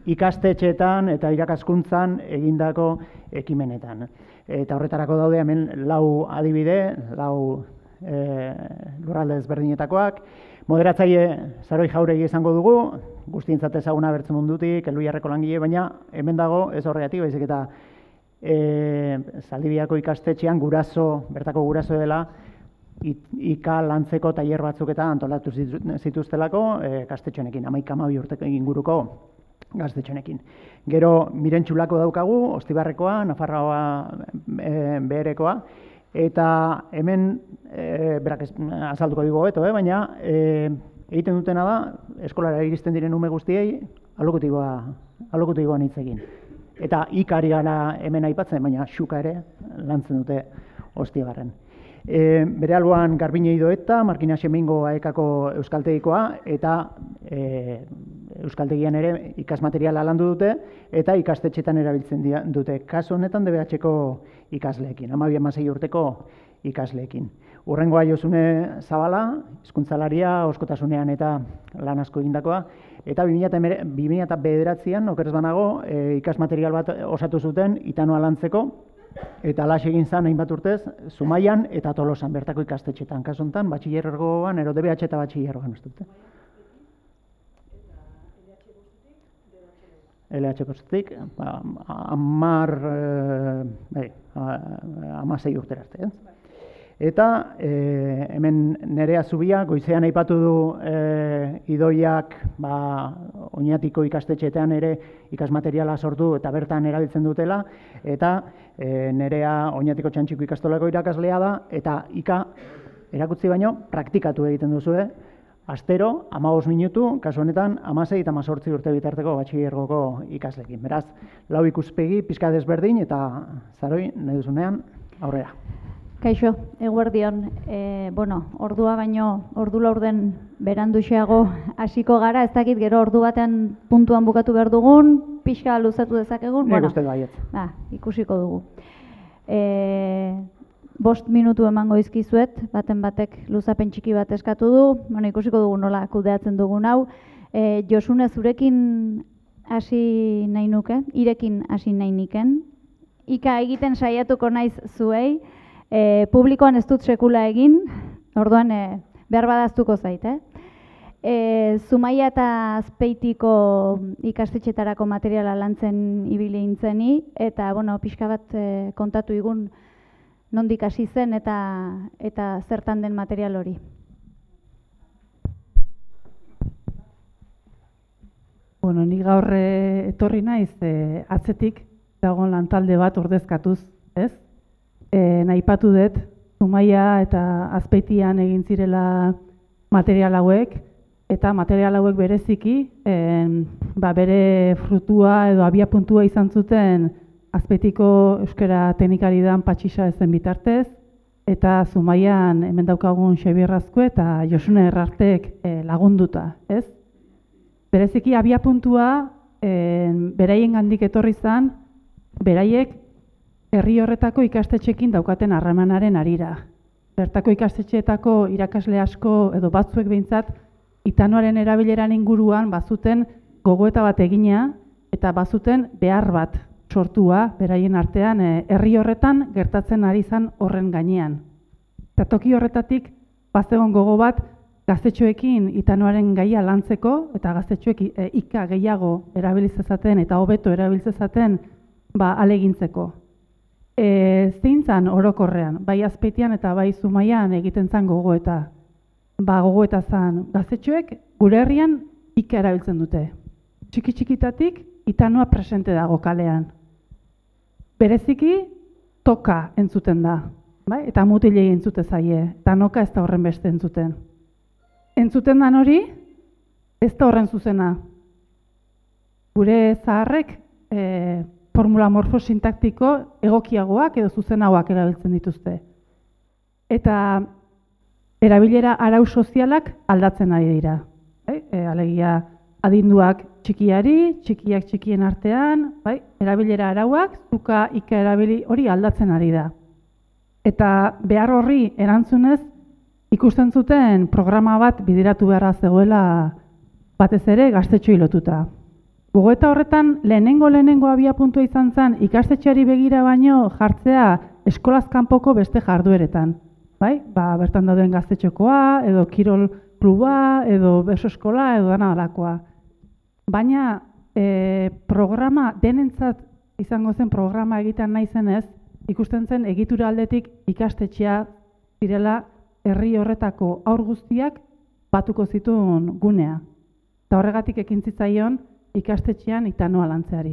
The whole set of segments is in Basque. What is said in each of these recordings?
ikastetxeetan eta irakaskuntzan egindako ekimenetan. Eta horretarako daude hemen 4 adibide, 4 lurralde ezberdinetakoak. Moderatzaile Saroi Jauregi izango dugu, guztientzat ezaguna Bertze Mundutik, Elhuyarreko langile, baina hemen dago ez horregatik, baizik eta Zaldibiako ikastetxean bertako guraso dela, ika lantzeko tailer batzuk eta antolatu zituztelako gaztetxonekin, 11-12 urteko inguruko gaztetxonekin. Gero Mirentxulako daukagu, Ostibarrekoa, Nafarroa beherekoa, eta hemen, berak azalduko digu hobeto, baina egiten dutena da, eskolara iristen diren ume guztiei, alokutiboan hitz egin. Eta ikari gara hemen aipatzen, baina xuka ere lantzen dute Ostibarren. Bere alboan Garbine Idoeta, Markina Xemengo aekako euskaltegikoa, eta euskaltegian ere ikasmateriala landu dute, eta ikastetxetan erabiltzen dute. Kasu honetan DBH-ko ikasleekin, 12-16 urteko ikasleekin. Urrengoa Josune Zabala, hizkuntzalaria, oskotasunean eta lan asko egindakoa, eta 2009an, oker ez banago, ikasmaterial bat osatu zuten Itanoa lantzeko, eta alaxe egin zen hainbat urtez, Zumaian eta Tolosan bertako ikastetxetan. Kasu honetan, batxilergoan, ero DBH eta batxilergoan ez dute. LH kostetik, 16 urtera arte. Eta hemen Nerea Zubia, goizean aipatu du Idoiak Oñatiko ikastetxeetan ere ikasmateriala sortu eta bertan erabiltzen dutela, eta Nerea Oñatiko Txantxiko ikastolako irakaslea da, eta ika erakutsi baino praktikatu egiten duzue, astero, 15 minutu, kasu honetan, 16 eta 18 urte bitarteko batxilergoko ikaslekin. Beraz, 4 ikuspegi, pixka desberdin, eta Zaroi, nahi duzunean, aurrera. Kaixo, eguerdion, ordua baino, ordu laurden beranduxeago hasiko gara, ez dakit gero ordu batean puntuan bukatu behar dugun, pixka luzatu dezakegun, Nik uste baietz. Ikusiko dugu. 5 minutu emango izkizuet, baten batek luzapen txiki bat eskatu du, ikusiko dugu nola kudeatzen dugun hau. Josune, zurekin hasi nahi nuke, irekin hasi nahi niken. Ika egiten saiatuko naiz zuei, publikoan ez dut sekula egin, orduan behar badaztuko zait, Zumaia eta Azpeitiko ikastetxetarako materiala lantzen ibili intzeni, eta, pixka bat kontatu igun nondik hasi zen eta zertan den material hori. Ni gaur etorri naiz atzetik dagoen lantalde bat ordezkatuz, ez? Nahipatu dut, Zumaia eta Azpeitian egin zirela material hauek, eta material hauek bereziki bere frutua edo abiapuntua izan zuten Azpeitiko euskara teknikari dan Patxisa ezen bitartez, eta Zumaian hemen daukagun Xabier Azkue eta Josune Errartek lagunduta, ez? Bereziki abiapuntua beraien gandik etorri zen, beraiek herri horretako ikastetxeekin daukaten harremanaren harira. Bertako ikastetxeetako irakasle asko edo batzuek behintzat Itanoaren erabileran inguruan bazuten gogoeta bat egina eta bazuten behar bat sortua beraien artean herri horretan gertatzen ari zen horren gainean. Eta toki horretatik bazegon gogo bat gaztetxoekin Itanoaren gaia lantzeko eta gaztetxoek ika gehiago erabilizezaten eta hobeto erabilizezaten alegintzeko. Zein zan orokorrean, bai Azpeitian eta bai Zumaian egiten zan gogoeta. Gogoeta zan, gaztetxoek gure herrian ika erabiltzen dute. Txiki-txikitatik Itanoa presente dago kalean. Bereziki toka entzuten da, eta mutilei entzute zaie, eta noka ez da horren beste entzuten. Entzuten dan hori, ez da horren zuzena. Gure zaharrek formula morfosintaktiko egokiagoak edo zuzenagoak erabiltzen dituzte. Eta erabilera arau sozialak aldatzen ari dira. Alegia adinduak txikiari, txikiak txikien artean, erabilera arauak, zuka ika erabili hori aldatzen ari da. Eta behar horri erantzunez, ikusten zuten programa bat bideratu beharra zegoela batez ere gaztetxoei lotuta. Gogoeta horretan lehenengo abiapuntua izan zen ikastetxeari begira baino jartzea eskolaz kanpoko beste jardueretan. Bai? Bertan dauden gaztetxokoa, edo kirol kluba, edo beso eskola, edo dana dalakoa. Baina programa denentzat izango zen programa egiten nahi zenez, ikusten zen egitura aldetik ikastetxea zirela herri horretako haur guztiak batuko zituen gunea. Eta horregatik ekin zitzaion ikastetxean itanoa lantzeari.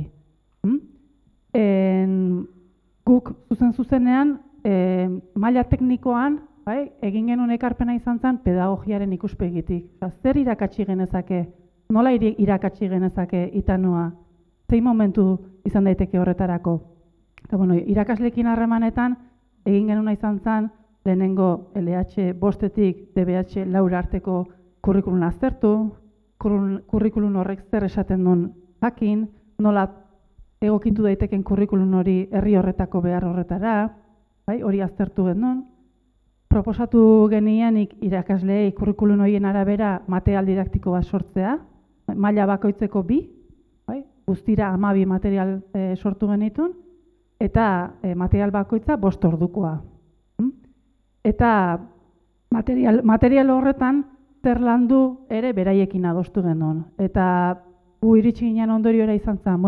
Guk zuzenean, maila teknikoan, egin genuen ekarpena izan zen pedagogiaren ikuspegitik. Zer irakatsi genezake, nola irakatsi genezake itanoa, zein momentu izan daiteke horretarako. Eta irakasleekin harremanetan, egin genuen izan zen, lehenengo LH bostetik DBH laura arteko kurrikulun aztertu, kurrikulun horrek zer esaten duen jakin, nola egokitu daiteken kurrikulun hori herri horretako behar horretara, hori aztertu genuen. Proposatu genianik irakasleei kurrikulun horien arabera material didaktiko bat sortzea, maila bakoitzeko 2, guztira 12 material sortu genitun, eta material bakoitza 5 ordukoa. Eta material horretan zer landu ere beraiekin adostu genuen. Eta gu iritsi ginen ondoriora izan zen,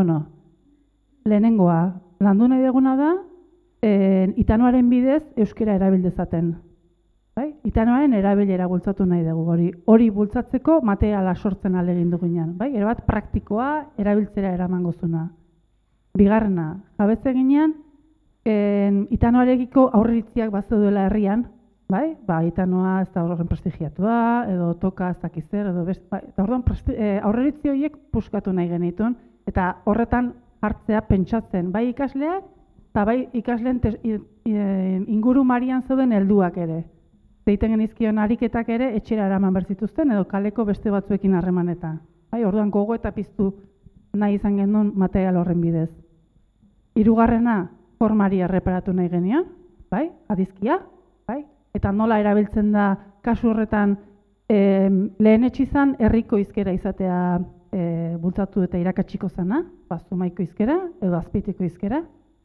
lehenengoa, landu nahi duguna da, itanoaren bidez euskara erabildezaten. Itanoaren erabilera bultzatu nahi dugu, hori bultzatzeko materiala sortzen alegin dugunean. Erabat praktikoa erabiltzera eramango zuna. Bigarrena, jabetze ginean, itanoarekiko aurreritziak bazeuduela herrian, itanoa ez da horren prestigiatua, edo toka ez dakizer, edo eta orduan aurreritzi horiek puskatu nahi genitun, eta horretan hartzea pentsatzen, bai ikasleak, eta bai ikasleen inguru marian zeuden helduak ere. Zeiten genizkion ariketak ere etxera eraman berzituzten, edo kaleko beste batzuekin harremanetan. Orduan gogo eta piztu nahi izan genuen material horren bidez. Hirugarrena, formari erreparatu nahi genion, adizkia, eta nola erabiltzen da kasu horretan lehen etxizan herriko hizkera izatea bultzatu eta irakatsiko zena, Zumaiko hizkera edo Azpeitiko hizkera.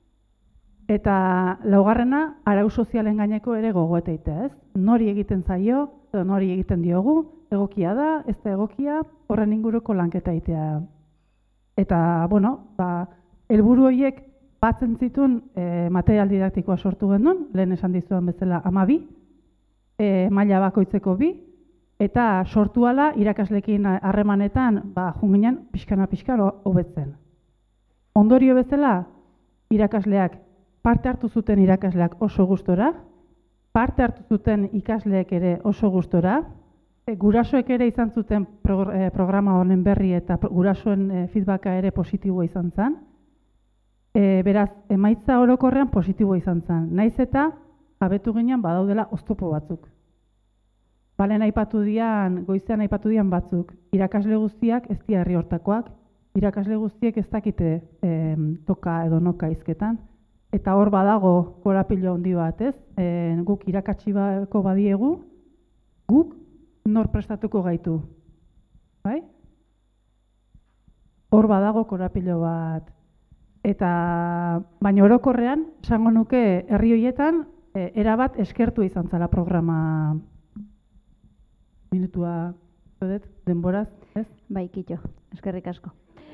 Eta laugarrena, arau sozialen gaineko ere gogoeta egitea, ez? Nori egiten zaio, edo nori egiten diogu, egokia da, ez da egokia, horren inguruko lanketa egitea. Eta, helburu horiek batzen zituen material didaktikoa sortu genuen, lehen esan dizudan bezala 12, maila bakoitzeko 2, eta sortu ala irakasleekin harremanetan junginan pixkana hobetzen. Ondorio bezala, irakasleak, parte hartu zuten irakasleak oso gustora, parte hartu zuten ikasleek ere oso gustora, gurasoek ere izan zuten programa honen berri eta gurasoen feedbacka ere positiboa izan zen. Beraz, emaitza orokorrean positiboa izan zen. Naiz eta jabetu ginen badaudela oztopo batzuk. Balen goizean aipatu dian batzuk, irakasle guztiak ez dira herri hortakoak, irakasle guztiek ez dakite toka edo noka hizketan, eta hor badago korapilo handi bat, ez? Guk irakatsiko badiegu, guk nor prestatuko gaitu. Hor badago korapilo bat. Baina orokorrean, esango nuke herri horietan, erabat eskertu izan zela programa. Minutua, denboraz, ez? Bai, kitxo, eskerrik asko.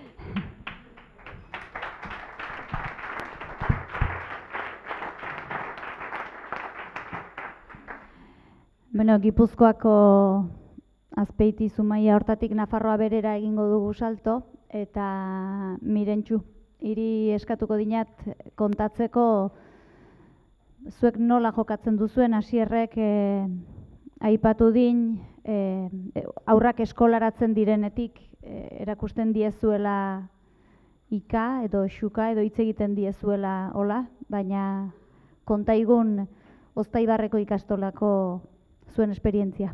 Gipuzkoako Azpeiti Zumaia hortatik Nafarroa berera egingo dugu salto, eta Mirentxu, hiri eskatuko dinat kontatzeko zuek nola jokatzen duzuen hasierrek aipatu din aurrak eskolaratzen direnetik erakusten diezuela ika edo xuka edo hitz egiten diezuela hola, baina kontaigun Oztaibarreko ikastolako zuen esperientzia.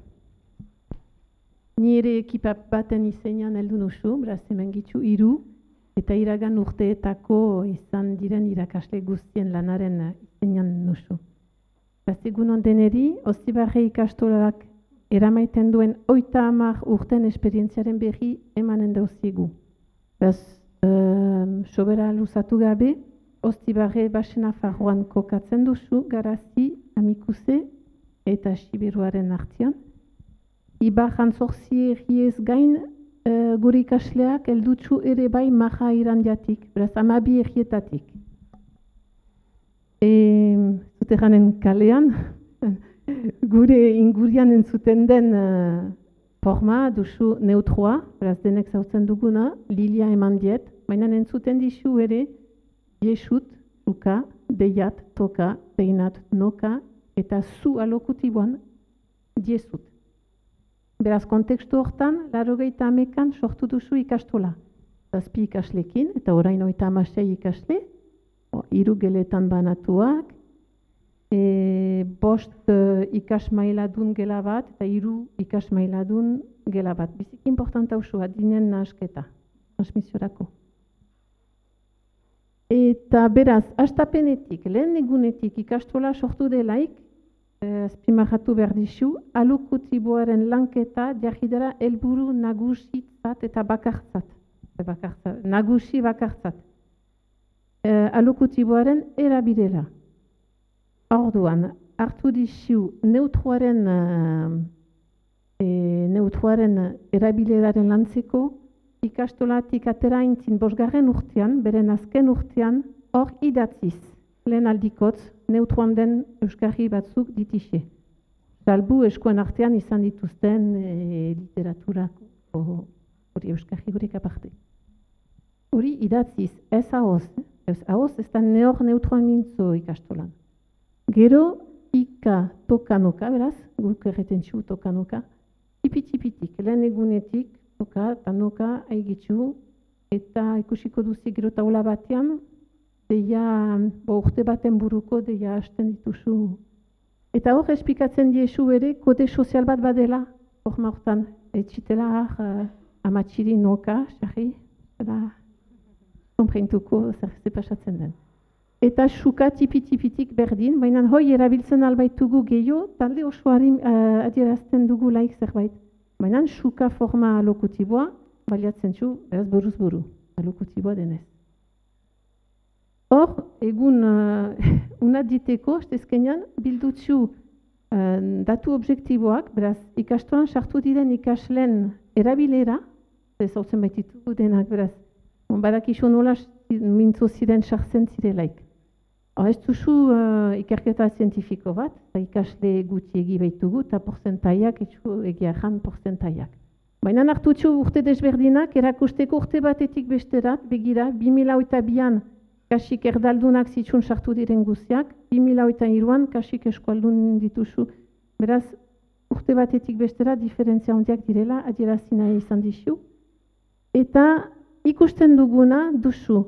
Nire ekipa baten izenean heldu nuzu, beraz hemen gitzu 3, eta iragan urteetako izan diren irakasle guztien lanaren izenean nuzu. Beraz egun ondeneri, Oztaibarre ikastolak eramaiten duen 30 urten esperientziaren berri emanen dauzigu. Beraz, sobera luzatu gabe, Ostibarre Basena Farroan kokatzen duzu, Garazi, Amikuse eta Siberuaren artean. Ibar jantzorzi erriez gain, gure ikasleak heldutsu ere bai Maja Irandiatik, beraz, 12 errietatik. Zuterranen kalean, gure ingurian entzuten den forma duzu neutroa, beraz denek zautzen duguna, Lilia eman diet, baina entzuten dizu ere Jesut, Luka, Deiat, Toka, Peinat, Noka, eta zu alokutiboan Jesut. Beraz, kontekstu hortan, 80an sortu duzu ikastola. 7 ikaslekin, eta orain 36 ikasle, 3 geletan banatuak, 5 ikasmailadun gela bat, eta 3 ikasmailadun gela bat. Bizik importanta usua, adinen nahasketa, transmisiorako. Eta beraz, hastapenetik, lehen egunetik ikastola sortu delaik, azpimarratu behar dizu, alokutiboaren lanketa jarridera helburu nagusitzat eta bakartzat. Nagusi bakartzat. Alokutiboaren erabilera. Orduan, hartu dizu neutroaren erabileraren lantzeko, ikastolatik atera intzin 5. urtean, beren azken urtean, hor idatziz. Lehen aldikotz, neutroan den euskarri batzuk ditixe. Salbu eskuen artean izan dituzten literaturako hori euskarri gurik aparte. Hori idatziz, ez ahoz. Ez ahoz, ez da neor neutroan mintzo ikastolan. Gero, ika tokanoka, beraz, guk erreten txu tokanoka, tipi-tipitik, lehen egunetik, toka, tanoka, aigitzu, eta ikusiko duzi gero taula batean, deia, urte baten buruko, deia hasten dituzu. Eta hor, espikatzen diezu ere, kode sozial bat badela, forma hortan, etxitela, amatxiri noka, xarri, eta konpreintuko zer pasatzen den. Eta suka tipi-tipitik berdin, baina hoi erabiltzen albaitugu gehiago, talde osoari adierazten dugu laik zerbait. Baina suka forma alokutiboa, baliatzen zu, beraz buruz buru, alokutiboa denez. Hor, egun unat diteko, estezkenean, bildutzu datu objektiboak, beraz, ikastolan sartu diren ikasleen erabilera, ez hautzen baititugu denak, beraz, badakizu nola mintzo ziren sartzen zirelaik. Ez duzu ikerketa zientifiko bat, ikasle gutxiegi baitugu, eta porzentaiak, egia jan porzentaiak. Baina hartutxu urte desberdinak, erakusteko urte batetik besterat, begira, 2002an kasik erdaldunak zitsun sartu diren guztiak, 2003an kasik eskualdun dituzu. Beraz, urte batetik besterat, diferentzia handiak direla, adierazi nahi izan dizu. Eta ikusten duguna duzu.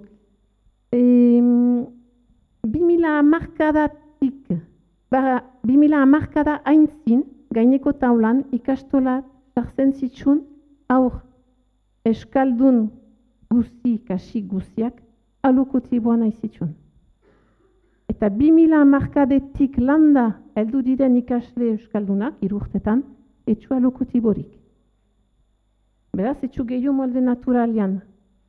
2010 aintzin, gaineko taulan, ikastola sartzen zitsun, aur eskaldun guzti, kasik guztiak, alokutiboan aizitsun. Eta 2010 landa heldu diren ikasle euskaldunak, 3 urtetan, etxu alokutiborik. Beraz, etxu gehiago molde naturalian.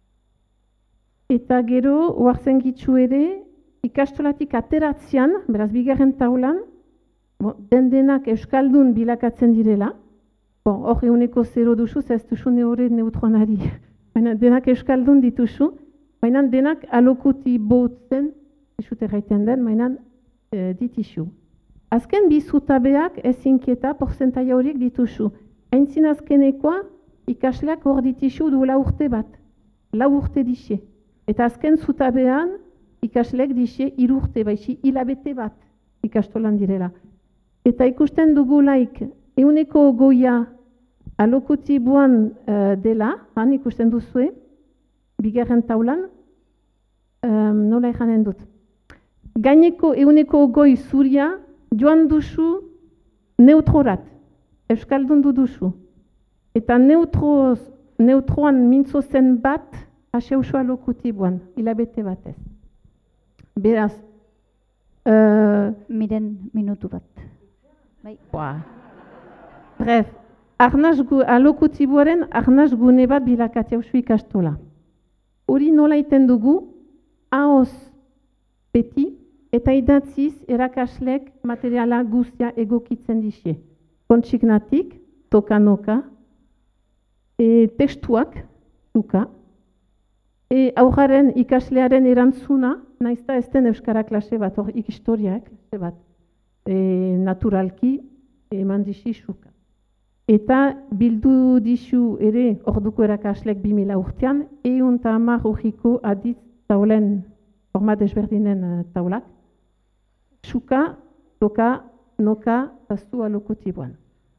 Eta gero, oartzen gitzu ere, ikastolatik ateratzean, beraz, 2. taulan, denak euskaldun bilakatzen direla, hor eguneko 0 duzu, ez duzu neure neutroan ari. Baina denak euskaldun dituzu, baina denak alokutibotzen, esute gaiten den, baina ditizu. Azken bizutabeak ezinkieta porzentaia horiek dituzu. Aintzin azkenekoa, ikasleak hor ditizu duela urte bat, 4 urte dixe. Eta azken zutabean, ikasleak dixe 3 urte, baixi hilabete bat ikastolan direla. Eta ikusten dugulaik, eguneko goia alokutiboan dela, han ikusten duzue, 2. taulan, nola eganen dut. Gaineko eguneko goi zuria joan duzu neutrorat, euskaldun duzu. Eta neutroan mintzo zen bat, haseuso alokutiboan, hilabete batez. Beraz, Miren minutu bat. Bai. Bref, alokutiboaren arnaz gune bat bilakatzea usu ikastola. hori nola iten dugu, ahoz beti, eta idatziz erakaslek materiala guztia egokitzen dixe. Kontsignatik, toka-noka, testuak, tuka, aurraren ikaslearen erantzuna, naizta ez den euskara klase bat, hor historia klase bat, naturalki eman dixi suka. Eta bildu dizu ere orduko erakaslek 2000 urtean, 110 urriko aditz taulen forma desberdinen taulak, suka, toka, noka, pastu alokotiboan.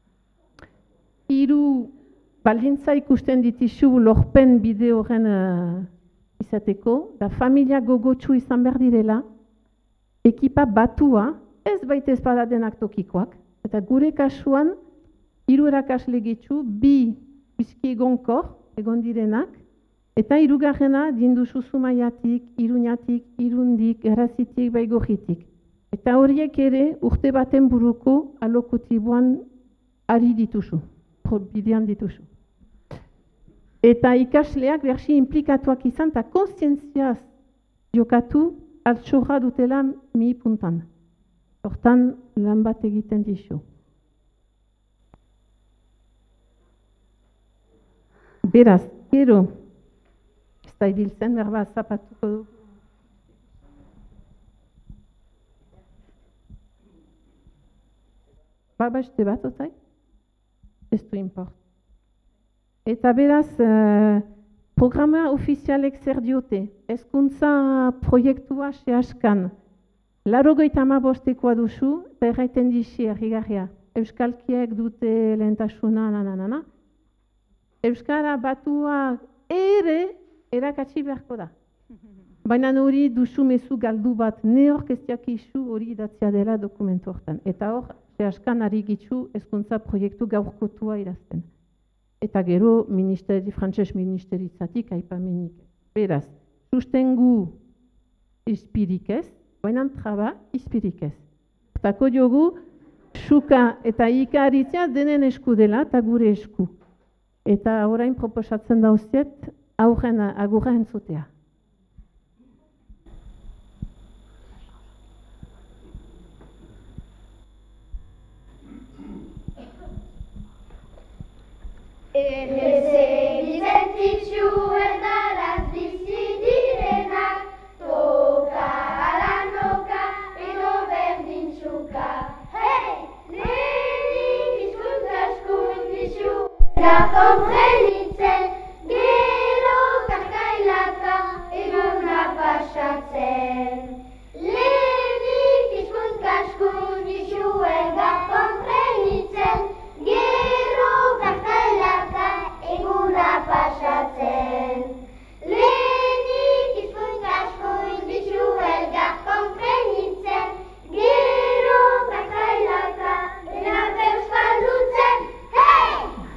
Hiru baldintza ikusten ditizu lorpen bide horren izateko, da familia gogotsu izan behar direla, ekipa batua, ez baita ezpada denak tokikoak, eta gure kasuan, 3 erakasle gitzu, 2 bizki egonkor, egon direnak, eta 3. dinduzu Zumaiatik, Iruñatik, Irundik, Garazitik, Baigorritik. Eta horiek ere urte baten buruko alokotiboan ari dituzu, bidean dituzu. Eta ikasleak bersi implikatuak izan eta konstientziaz jokatu altxorra dutela mi puntan. Hortan lan bat egiten dizu. Beraz, gero, ez da ibiltzen, berba zapatuko du. Beste bat, otai? Ez du import. Eta beraz, programa ofizialek zer diote, hezkuntza proiektua sehaskan, 85ekoa duzu, eta erraiten dixi errigarria, euskalkiek dute lehentasuna, nananana, euskara batua ere erakatsi beharko da. Baina hori duzu mezu galdu bat, ne orkestiak isu hori idatzia dela dokumentu hortan. Eta hor, sehaskan ari gitzu hezkuntza proiektu gaurkotua irazten. Eta gero, frantses ministeritzatik aipamenik. Beraz, sustengu izpirik ez, baina traba izpirik ez. Tako diogu, suka eta ikaritzea denen esku dela eta gure esku. Eta orain proposatzen dauziet, agurra entzutea. Segitzen zituen araz bizi direnak, toka, alanoka, edo berdin txuka. Hei, lehenik hizkuntza eskubizu, komprenitzen, gero karkailaka, eguna pasatzen. Lehenik hizkuntza eskubizu, komprenitzen, gero karkailaka, eguna pasatzen. Lehenik hizkuntza eskubizu, komprenitzen, gero karkailaka, eguna euskaldutzen. Hei!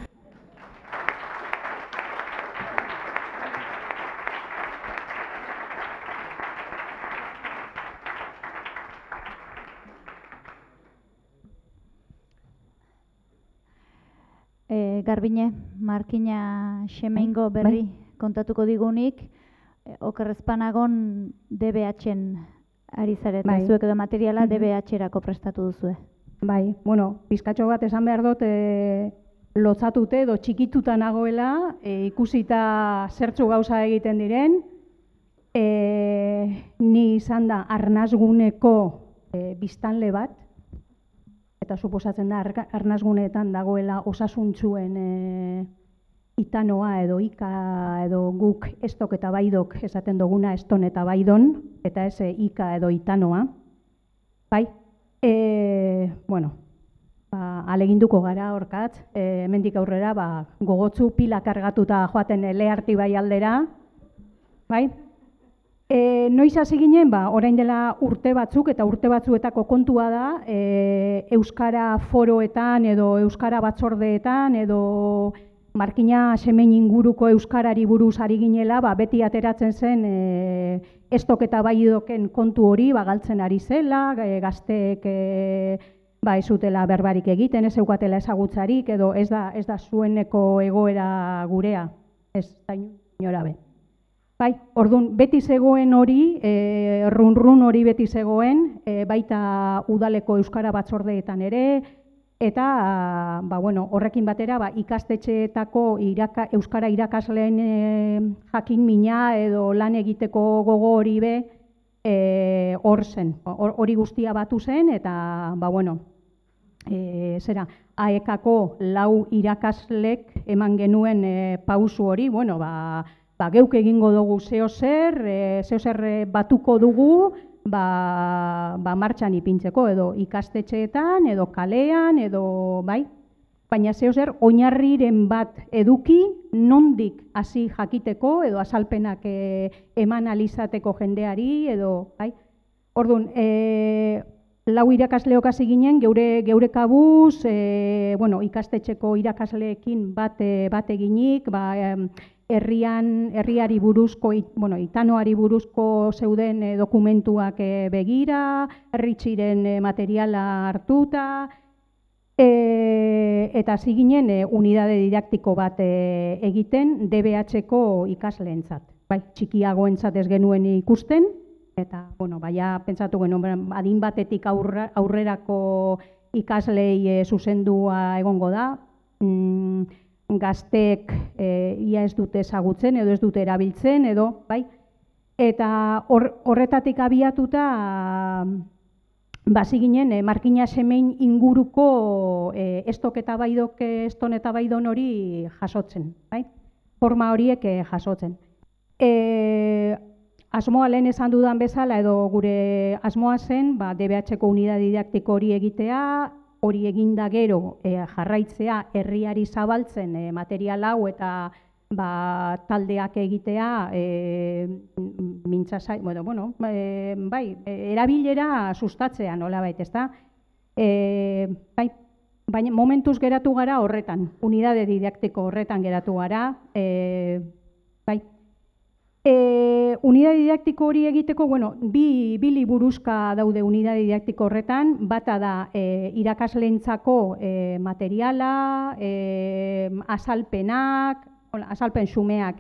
Garbine, Markina Xemeingo berri kontatuko digunik, okerrezpanagon DBH-en ari zarete, zuek edo materiala DBH-erako prestatu duzue. Bai, bueno, pizkatxo bat esan behar dut lotzatute edo txikituta nagoela, ikusita zertzu gauza egiten diren, ni izan da arnazguneko biztanle bat, eta suposatzen da arnazguneetan dagoela osasuntzuen itanoa edo ika edo guk estok eta baidok esaten duguna eston eta baidon, eta ez ika edo itanoa. Bai, bueno, aleginduko gara horkat, hemendik aurrera gogotzu pila kargatuta joaten Leharti bai aldera, bai? Noiz hasi ginen, orain dela urte batzuk eta urte batzuetako kontua da, euskara foroetan edo euskara batzordeetan edo Markina Xemein inguruko euskarari buruz ari ginela, beti ateratzen zen estok eta baidoken kontu hori galtzen ari zela, gazteek ez zutela berbarik egiten, ez eukatela ezagutzarik edo ez da zueneko egoera gurea, ez da inora be. Bai, orduan, beti zegoen hori, run hori beti zegoen, baita udaleko euskara batzordeetan ere, eta horrekin batera ikastetxeetako euskara irakasleen jakin mina edo lan egiteko gogo hori be hor zen. Hori guztia batu zen, eta AEK-ko 4 irakaslek eman genuen pausu hori, geuk egingo dugu zeo zer batuko dugu martxan ipintzeko, edo ikastetxeetan, edo kalean, edo baina zeo zer oinarriren bat eduki, nondik hasi jakiteko, edo azalpenak eman alizateko jendeari, edo Orduan, 4 irakasleok hasi ginen, geure kabuz, ikastetxeko irakasleekin bat eginik, herriari buruzko, itanoari buruzko zeuden dokumentuak begira, herritxiren materiala hartuta, eta hasi ginen unidade didaktiko bat egiten DBH-ko ikasleentzat. Txikiagoentzat ez genuen ikusten, eta, pentsatu genuen, adin batetik aurrerako ikaslei zuzendua egongo da, gazteek ia ez dute ezagutzen edo ez dute erabiltzen edo, eta horretatik abiatuta hasi ginen Markina Semein inguruko eston eta baidon hori jasotzen, forma horiek jasotzen. Asmoa lehen esan dudan bezala edo gure asmoa zen DBH-ko unidade didaktiko hori egitea, hori eginda gero jarraitzea herriari zabaltzen material hau eta taldeak egitea erabilera sustatzea nolabait, ezta? Baina momentuz geratu gara horretan, unidade didaktiko horretan geratu gara, unidade didaktiko hori egiteko, bi liburuzka daude unidade didaktiko horretan, bata da irakasleentzako materiala, azalpenak, azalpen xumeak,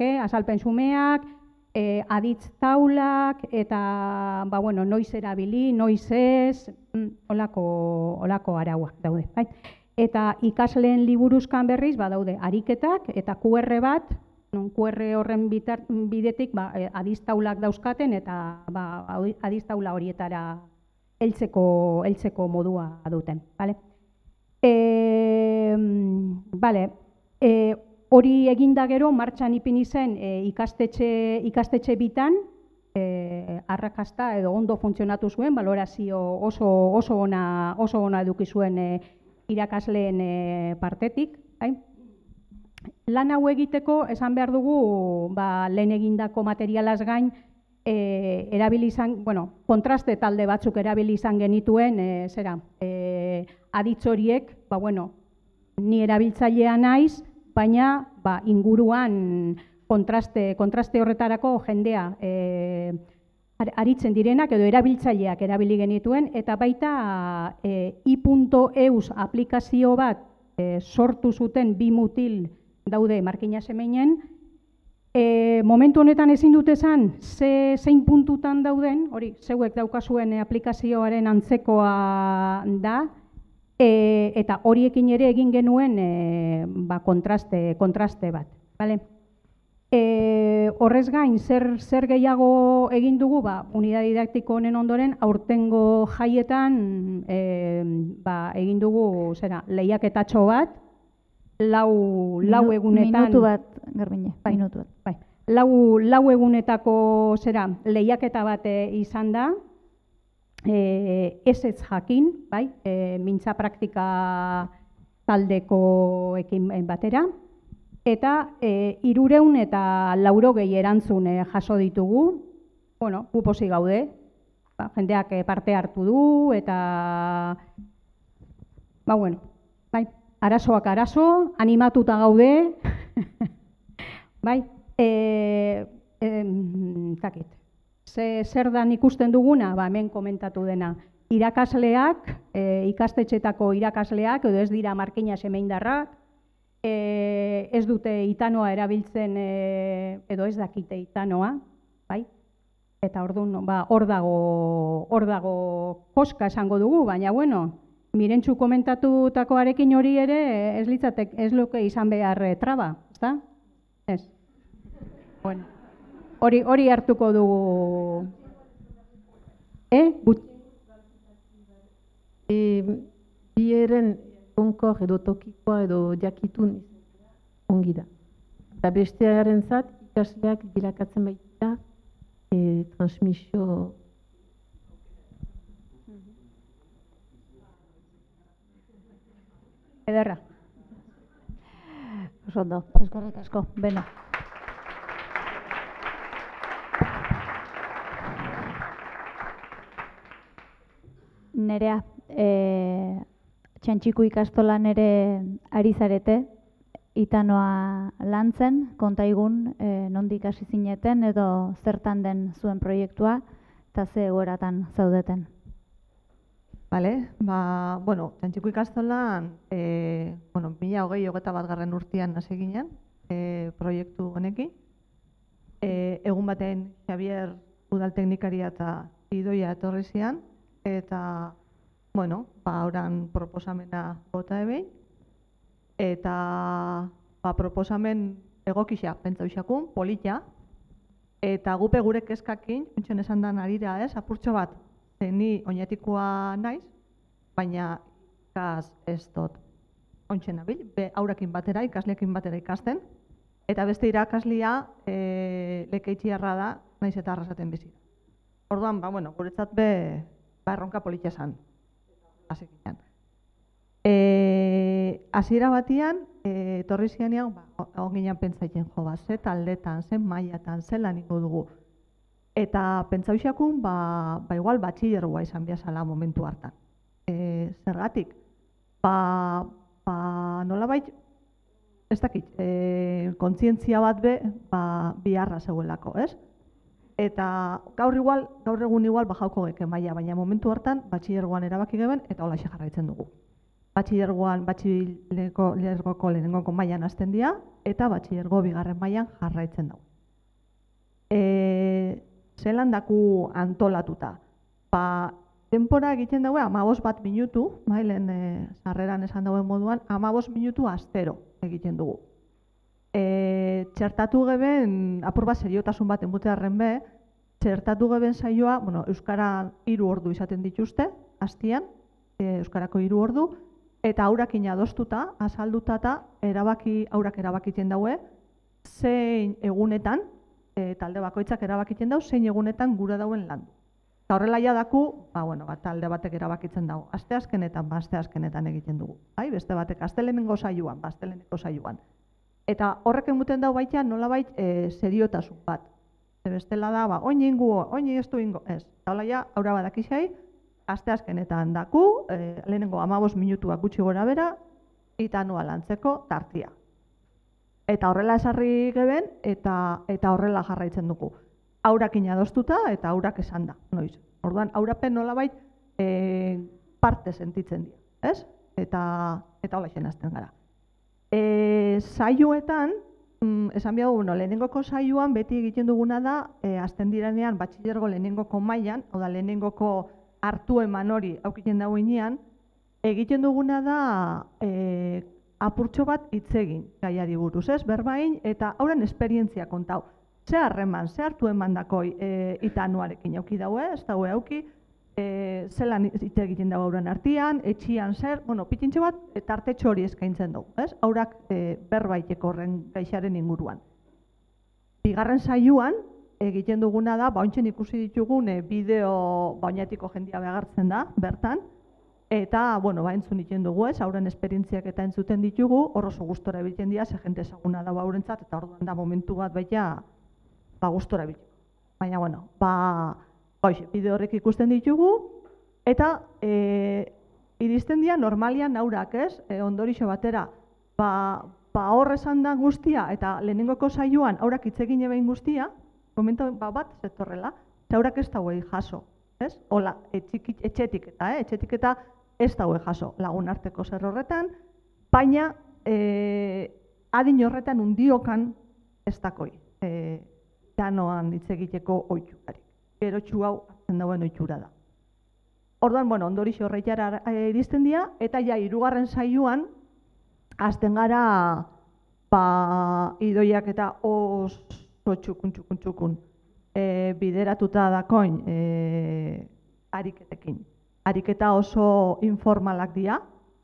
aditz taulak, eta noiz erabili, noiz ez, olako arauak daude. Eta ikasleen liburuzkan berriz, daude ariketak eta QR bat, QR horren bidetik adiztaulak dauzkaten eta adiztaula horietara heltzeko modua duten. Hori eginda gero martxan ipini zen ikastetxe bitan, arrakasta edo ondo funtzionatu zuen, balorazio oso ona eduki zuen irakasleen partetik. Lan hau egiteko, esan behar dugu, lehen egindako materialaz gain, kontraste talde batzuk erabili izan genituen, aditz horiek, ni erabiltzailea naiz, baina inguruan kontraste horretarako jendea aritzen direnak edo erabiltzaileak erabili genituen, eta baita i.eus aplikazio bat sortu zuten 2 mutil daude Markina Semeinen. Momentu honetan ezin dute esan zein puntutan dauden, hori zeuek daukazuen aplikazioaren antzekoa da, eta horiekin ere egin genuen kontraste bat. Horrez gain, zer gehiago egin dugu, unidade didaktiko honen ondoren, aurtengo jaietan egin dugu lehiaketatxo bat, lau egunetan... Minutu bat, Garbine, minutu bat. Lau egunetako lehiaketa bat izan da, ez jakin, mintza praktika taldekoekin batera, eta 300 eta 400 erantzun jaso ditugu, gu pozik gaude, jendeak parte hartu du, eta arazoak arazo, animatuta gaude, zer dan ikusten duguna, hemen komentatu dena, irakasleak, ikastetxetako irakasleak, edo ez dira Markina Semeindarrak, ez dute itanoa erabiltzen edo ez dakite itanoa, bai? Eta orduan, hor dago koska esango dugu, baina bueno, Mirentxu komentatutakoarekin hori ere ez luke izan behar traba, ezta? Ez. Bueno, hori hartuko dugu. Bieren konkor edo tokikoa edo jakitun ongi da. Eta bestearen zat, ikasleak bilakatzen baita transmisio. Ederra. Oso ondo, eskerrik asko, beno. Nerea, Txantxiku ikastolan ere ari zarete, itanoa lantzen, kontaigun nondik hasi zineten edo zertan den zuen proiektua, eta ze egoeratan zaudeten. Bale, bueno, Txantxiku ikastolan, 2021 urtean hasi ginen proiektu honekin. Egun baten Xabier udalteknikaria eta Idoia etorri zian, eta, bueno, oran proposamena bota ebein, eta proposamen egokixak pentsauxakun, politia, eta gupe gure kezkakin, untxen esan dan arira ez, apurtxo bat, ni oinetikoa naiz, baina ikas ez dut ontsen nabil, aurakin batera, ikasleekin batera ikasten, eta beste irakaslia lekeitxiarra da, naiz eta arrasaten bizi. Orduan, guretzat erronka politia esan, hasi ginen. Hasiera batian, etorri zianean, onginan pentsaiten ze taldetan, ze mailatan, ze lan ingo dugu. Eta pentsauxakun, igual batxillergoa izan biazala momentu hartan. Zergatik, nolabait, ez dakit, kontzientzia bat biharra zegoelako, ez? Eta gaur egun igual jauko geke maila, baina momentu hartan batxillergoan erabaki geben eta holaxe jarraitzen dugu. Batxillergoan batxillergoko lehenengoko mailan hasten dira eta batxillergo bigarren mailan jarraitzen dugu. Zelan daku antolatuta. Denpora egiten daue 15 minutu, lehen sarreran esan dauen moduan, 15 minutu astero egiten dugu. Txertatu geben, apur bat seriotasun bat enbutearren txertatu geben saioa, Euskara 3 ordu izaten dituzte, hastian, Euskarako 3 ordu, eta aurakin adostuta, azalduta eta aurak erabakiten daue, zein egunetan, talde bakoitzak erabakiten dau, zein egunetan gura dauen landu. Eta horrela jadaku, talde batek erabakitzen dago. Asteazkenetan egiten dugu. Beste batek astelehenengo saioan, asteleheneko saioan. Eta horrek emuten dau baita nolabait seriotasun bat. Bestela da, oin ez du ingo, ez. Eta hola ja, aurra badakizai, asteazkenetan daku, lehenengo 15 minutuak gutxi gora bera, itanua lantzeko tartia. Eta horrela esarri geben, eta horrela jarraitzen dugu. Aurakin adostuta eta aurak esan da, noiz. Orduan, aurapen nolabait parte sentitzen dira, ez? Eta hola xenazten gara. Saioetan, esan behar lehenengoko saioan beti egiten duguna da, azten diranean batxillergo lehenengoko mailan, hau da lehenengoko hartu eman hori aukiten dagoenean, egiten duguna da apurtxo bat hitz egin gaiari buruz, ez? Berbain eta hauren esperientzia kontau. Ze harreman, ze hartu eman dakoi itanuarekin auki daue, ez daue auki, zelan hitz egiten dago auren artian, etxian zer, pitintxo bat, tartetxo hori eskaintzen dugu, ez? Haurak berbaiteko horren gaixaren inguruan. Bigarren saioan, egiten duguna da, ointxen ikusi ditugun bideo oinatiko jendia behartzen da, bertan, eta, entzun egiten dugu, ez? Hauren esperientziak eta entzuten ditugu, oso gustora ebiltzen dira, ze jente ezaguna da haurentzat, eta orduan da momentu bat baita, gustora ebiltzen. Baina, bideo horrek ikusten ditugu, eta iristen dira normalian aurak, ez? Ondorixo batera, hor esan da guztia, eta lehenengoko saioan aurak itzegin ebein guztia, komento bat zetorrela, aurak ez dauei jaso, ez? Hola, etxetik eta ez daue jaso lagun arteko zer horretan, baina adin horretan undiokan ez dakoi, danoan hitz egiteko oitxurari. Gerotxu hau hartzen dauen oitxura da. Orduan, bueno, ondorix horretara iristen dira, eta ja, 3. saioan, hasten gara, idoiak eta oso txukun bideratuta dakoin ariketekin. Ariketa oso informalak dira,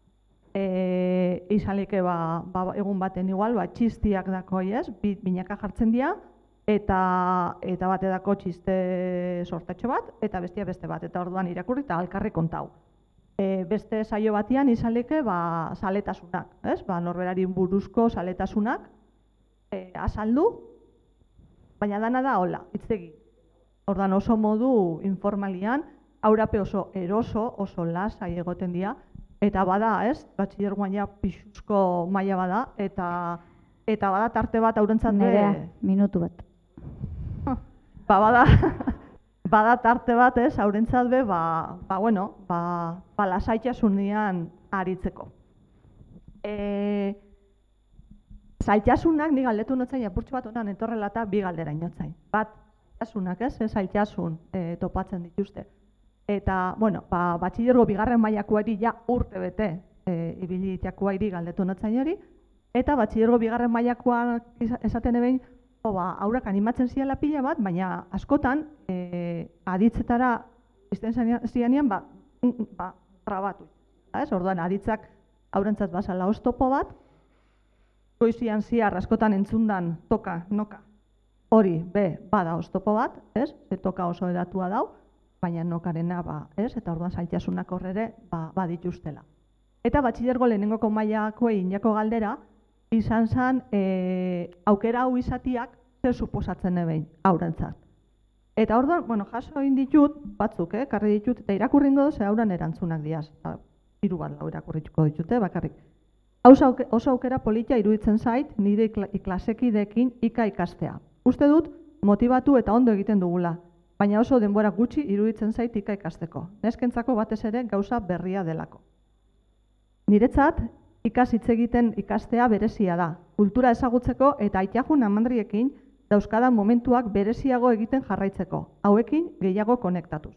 izalike egun baten igual, txistiak dakoi ez, binaka jartzen dira, eta bate dako txiste sortatxo bat, eta bestia beste bat, eta orduan irakurri eta alkarri kontau. Beste saio batian izalike saletasunak, ez? Norberari buruzko saletasunak azaldu, baina dana da hola, hitzegi. Orduan oso modu informalian, aurape oso eroso, oso lasai egoten dira, eta bada, ez? Batxilergoan ja pixuzko maila bada, eta bada tarte bat aurentzat minutu bat. Bada tarte bat, ez, haurentzat be, lasaitasunean aritzeko. Zailtasunak, ni galdetu notzain, apurtxo bat honan entorrela eta 2 galdera inotzain. Bat, zailtasunak, ez, zailtasun topatzen dituzte. Eta, batxilergo 2. mailakoari ja urte bete ibili ditakoari galdetu notzain hori, eta batxilergo 2. mailakoan esaten ebein, aurak animatzen ziala pila bat, baina askotan aditzetara izten zianean trabatu. Orduan aditzak aurentzat bazala oztopo bat, goizian ziar askotan entzundan toka, noka. Hori, bada oztopo bat, toka oso edatua dau, baina nokarena, eta orduan zailtasunak horrere badituztela. Eta batxilergo lehenengoko mailakoei inako galdera, izan zen aukera hau izatiak zer suposatzen ebein aurentzat. Eta orduan, jaso egin ditut, batzuk, karri ditut, eta irakurringo dut, auran erantzunak diaz. 3 bat lau irakurrituko ditute, bakarrik. Oso aukera politia iruditzen zait, nire klasekideekin ikastea. Uste dut, motibatu eta ondo egiten dugula, baina oso denbora gutxi iruditzen zait ikasteko. Neskentzako batez ere gauza berria delako. Niretzat, hitz egiten ikastea berezia da. Kultura ezagutzeko eta aitajun amandriekin dauzkadan momentuak bereziago egiten jarraitzeko, hauekin gehiago konektatuz.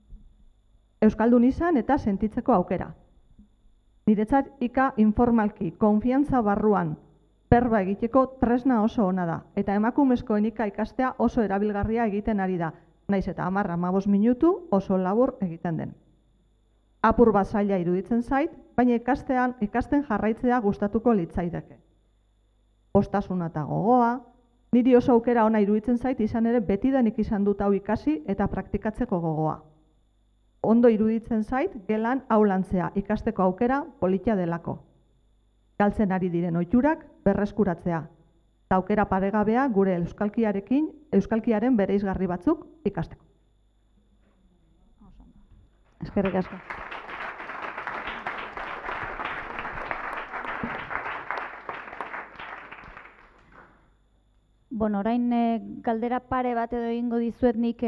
Euskaldun izan eta sentitzeko aukera. Niretzat informalki, konfiantza barruan, berba egiteko tresna oso ona da, eta emakumezkoen ikastea oso erabilgarria egiten ari da, naiz eta 10-15 minutu oso labur egiten den. Apur bat zaila iruditzen zait, baina ikasten jarraitzea gustatuko litzaidake. Postasuna eta gogoa, niri oso aukera ona iruditzen zait izan ere betidanik izan dut hau ikasi eta praktikatzeko gogoa. Ondo iruditzen zait gelan hau lantzea ikasteko aukera politia delako. Galtzen ari diren ohiturak berreskuratzea, eta aukera paregabea gure euskalkiaren bereizgarri batzuk ikasteko. Eskerrik asko. Orain galdera pare bat edo egingo dizuet nik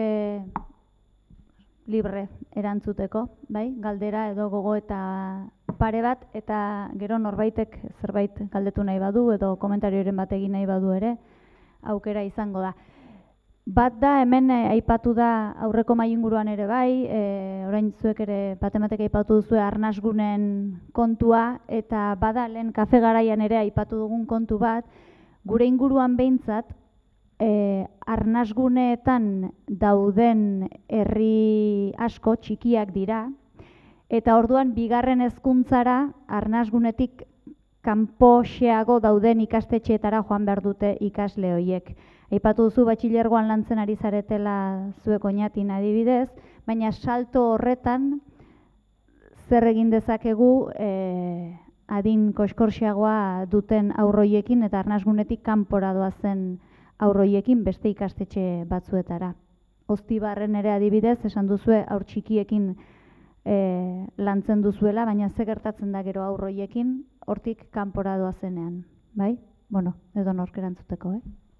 libre erantzuteko, bai? Galdera edo gogo eta pare bat, eta gero norbaitek zerbait galdetu nahi badu edo komentarioren bat egin nahi badu ere, aukera izango da. Bat da, hemen aipatu da aurreko mahai inguruan ere bai, orain zuek ere batematek aipatu duzue arnasgunen kontua, eta bada lehen kafe garaian ere aipatu dugun kontu bat, gure inguruan behintzat, arnasguneetan dauden herri asko txikiak dira, eta orduan 2. hezkuntzara arnasgunetik kanpoxeago dauden ikastetxeetara joan behar dute ikasle horiek. Aipatu duzu batxilergoan lantzen ari zaretela zuek oinatin adibidez, baina salto horretan zer egin dezakegu adin koskorxeagoa duten aurroiekin eta arnasgunetik kanpora doazen aurroiekin beste ikastetxe batzuetara. Oztibarren ere adibidez, esan duzue aur txikiekin lantzen duzuela, baina ze gertatzen da gero aurroiekin hortik kanpora doazenean, bai? Edo nork erantzuteko,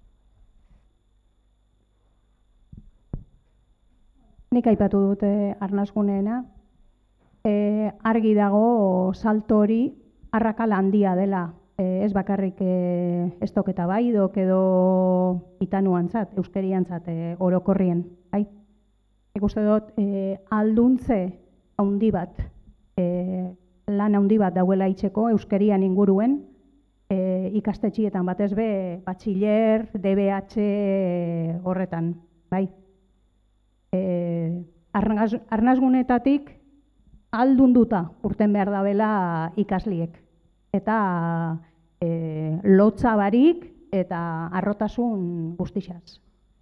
Nik aipatu dute arnasguneena, argi dago salto hori arrakala handia dela. ez bakarrik estoketa bai, dok edo itanuantzat, euskeriantzat orokorrien, bai? Ikuste dut, alduntze handi bat, lan handi bat dauela itxeko euskerian inguruen, ikastetxietan batez be, batxiller, DBH horretan, bai? Arnasgunetatik aldunduta urten behar dabela ikasliek. Eta lotza barik eta arrotasun guztixaz.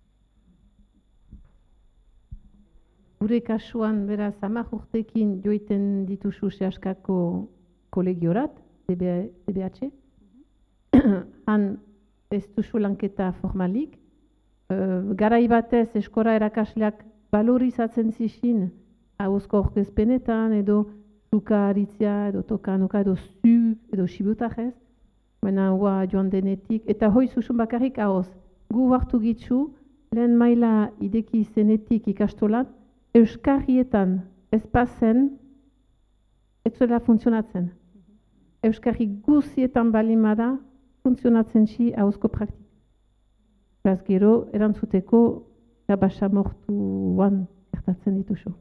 Gure kasuan, beraz, 10 urtekin joiten dituzu Seaskako kolegiorat, DBH. Han ez duzu lanketa formalik. Garai batez eskora erakasleak valorizatzen zizin ahozko aurkezpenetan edo zuka aritzia edo tokanuka edo zu edo sibutajez. Baina hua joan denetik eta hoi zuzun bakarrik ahoz. Gu hartu gitzu lehen maila ideki zenetik ikastolat euskarrietan ez pasen ez zuela funtzionatzen. Euskarri guzietan balimada funtzionatzen zi ahozko praktik. Beraz gero erantzuteko gabasa mortuan gertatzen dituzu.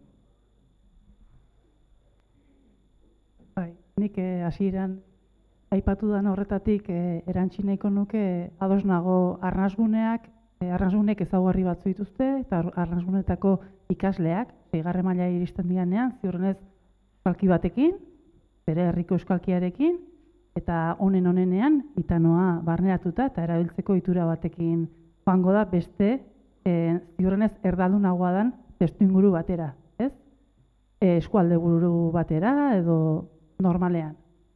Bai, nik hasieran aipatu dan horretatik erantzi nahiko nuke ados nago arnasgunek ezaugarri batzu dituzte eta arnasgunetako ikasleak, 6. maila iristen dianean, ziurrenez euskalki batekin, bere herriko euskalkiarekin, eta honenean itanoa barneratuta eta erabiltzeko itura batekin joango da beste ziurrenez erdaldunagoa dan testuinguru batera, ez? Eskualde buru batera edo normalean.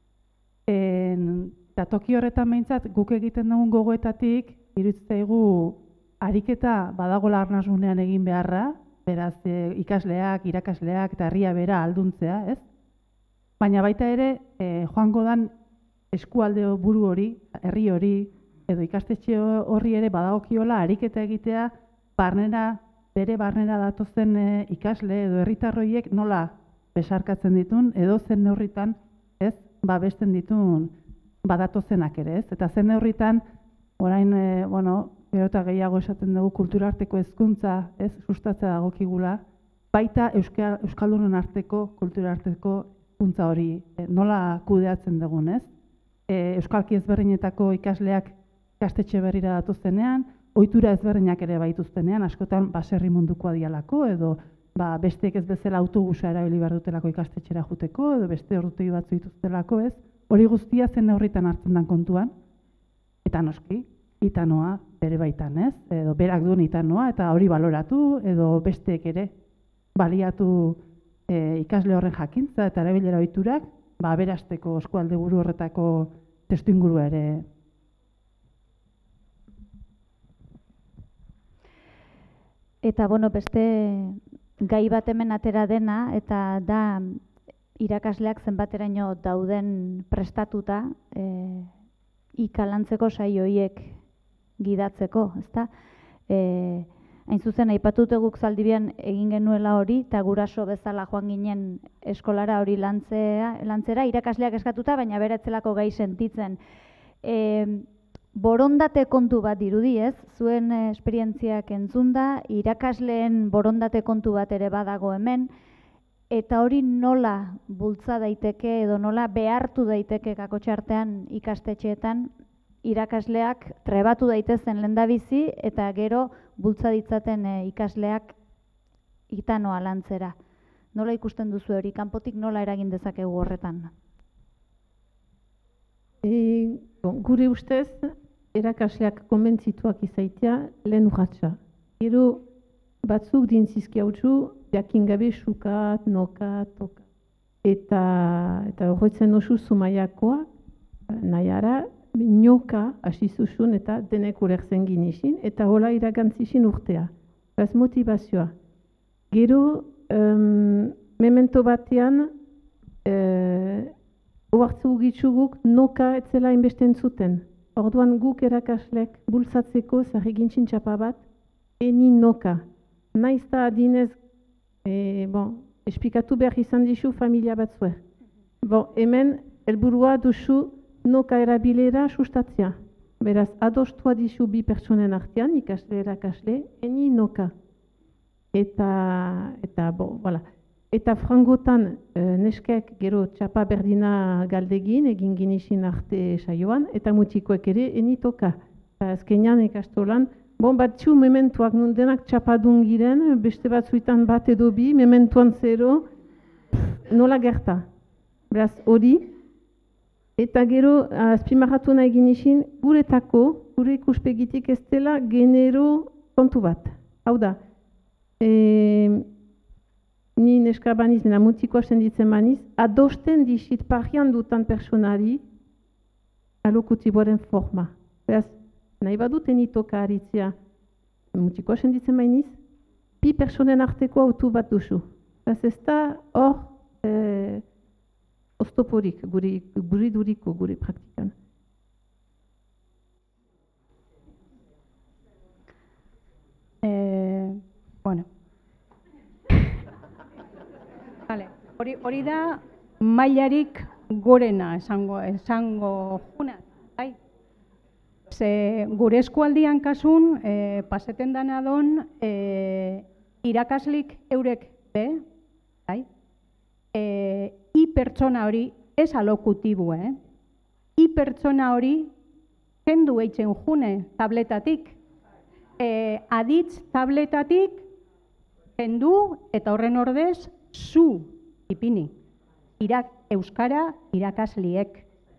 Eta toki horretan behintzat guk egiten dugun gogoetatik iruditzaigu ariketa badagola arnasgunean egin beharra, beraz ikasleak, irakasleak eta herria bera alduntzea, ez? Baina baita ere joango dan eskualde buru hori, herri hori, edo ikastetxe horri ere badagokiola ariketa egitea bere barnera datozen ikasle edo herritarroiek nola besarkatzen ditun, edo zen neurritan, ez, babesten ditun badatozenak ere, ez? Eta zen neurritan, orain, gero eta gehiago esaten dugu kulturarteko hezkuntza, ez, sustatzea dagokigula, baita euskaldunon arteko, kulturarteko hezkuntza hori nola kudeatzen dugun, ez? Euskalki ezberdinetako ikasleak ikastetxe berrira datozenean, ohitura ezberdinak ere baituztenean, askotan baserri mundukoa dialako, edo besteek ez bezala autobusa erabili behar dutelako ikastetxera juteko, edo beste ordutegi batzu dituztelako, ez? Hori guztia zen neurritan hartzen den kontuan, eta noski, itanoa bere baitan, ez? Edo berak duen itanoa, eta hori baloratu, edo besteek ere baliatu ikasle horren jakintza eta erabilera ohiturak, aberasteko eskualde buru horretako testuingurua ere. Eta, beste gai bat hemen atera dena, eta da irakasleak zenbateraino dauden prestatuta ikalantzeko saioiek gidatzeko, ezta? Hain zuzen, aipatute guk Zaldibian egin genuela hori, eta guraso bezala joan ginen eskolara hori lantzera, irakasleak eskatuta, baina beratzelako gai sentitzen. Borondate kontu bat dirudi, ez? Zuen esperientziak entzunda, irakasleen borondate kontu bat ere badago hemen, eta hori nola bultza daiteke edo nola behartu daiteke kakotxartean ikastetxeetan irakasleak trebatu daitezen lehendabizi eta gero bultza ditzaten ikasleak itanoa lantzera. Nola ikusten duzu hori, kanpotik nola eragin dezakegu horretan? Gure ustez, erakasleak konbentzituak izaitea lehen urratsa. Gero batzuk dintzizki hautsu, jakin gabe sukat, nokat, tokat. Eta horretzen osu Zumaiakoa, nahiara, nioka hasi zuzun eta denek ulertzen ginezin, eta hola iragantzizin urtea. Baz motivazioa. Gero, memento batean, oartzu gitsuguk noka etzela inbesten zuten. Orduan guk erakaslek bultzatzeko zarrigintzin txapa bat, eni noka. Naizta adinez, esplikatu behar izan dizu familia batzuek. Hemen, helburua duzu noka erabilera sustatzea. Beraz, adostua dizu bi pertsonen artean, ikasle erakasle, eni noka. Eta voilà. Eta frangotan neskek gero txapa berdina galdegin, egin ginixin arte saioan, eta mutikoek ere eni toka. Eta azkenean ikastolan, batzu mementuak nun denak txapadun giren, beste batzuetan bat edo bi, mementuan zero, nola gerta. Beraz, hori, eta gero azpimarratu nahi ginixin, gure ikuspegitik ez dela genero kontu bat. Hau da, ni neska baniz, nena mutikoa senditzen baniz, adosten dixit parian dutan personari alokutiboaren forma. Beraz, nahi badut enitoka aritzea mutikoa senditzen baniz, bi personen arteko autu bat duzu. Beraz, ez da hor oztoporik, guri duriko, gure praktikan. Bueno. Vale. Hori da mailarik gorena esango juna, bai? Ze gure eskualdian kasun paseten dana don irakaslik eurek be, bai? I pertsona hori ez alokutibo, I pertsona hori kendu eitzen june tabletatik. Aditz tabletatik kendu eta horren ordez zu ipini. Euskara irakasliek.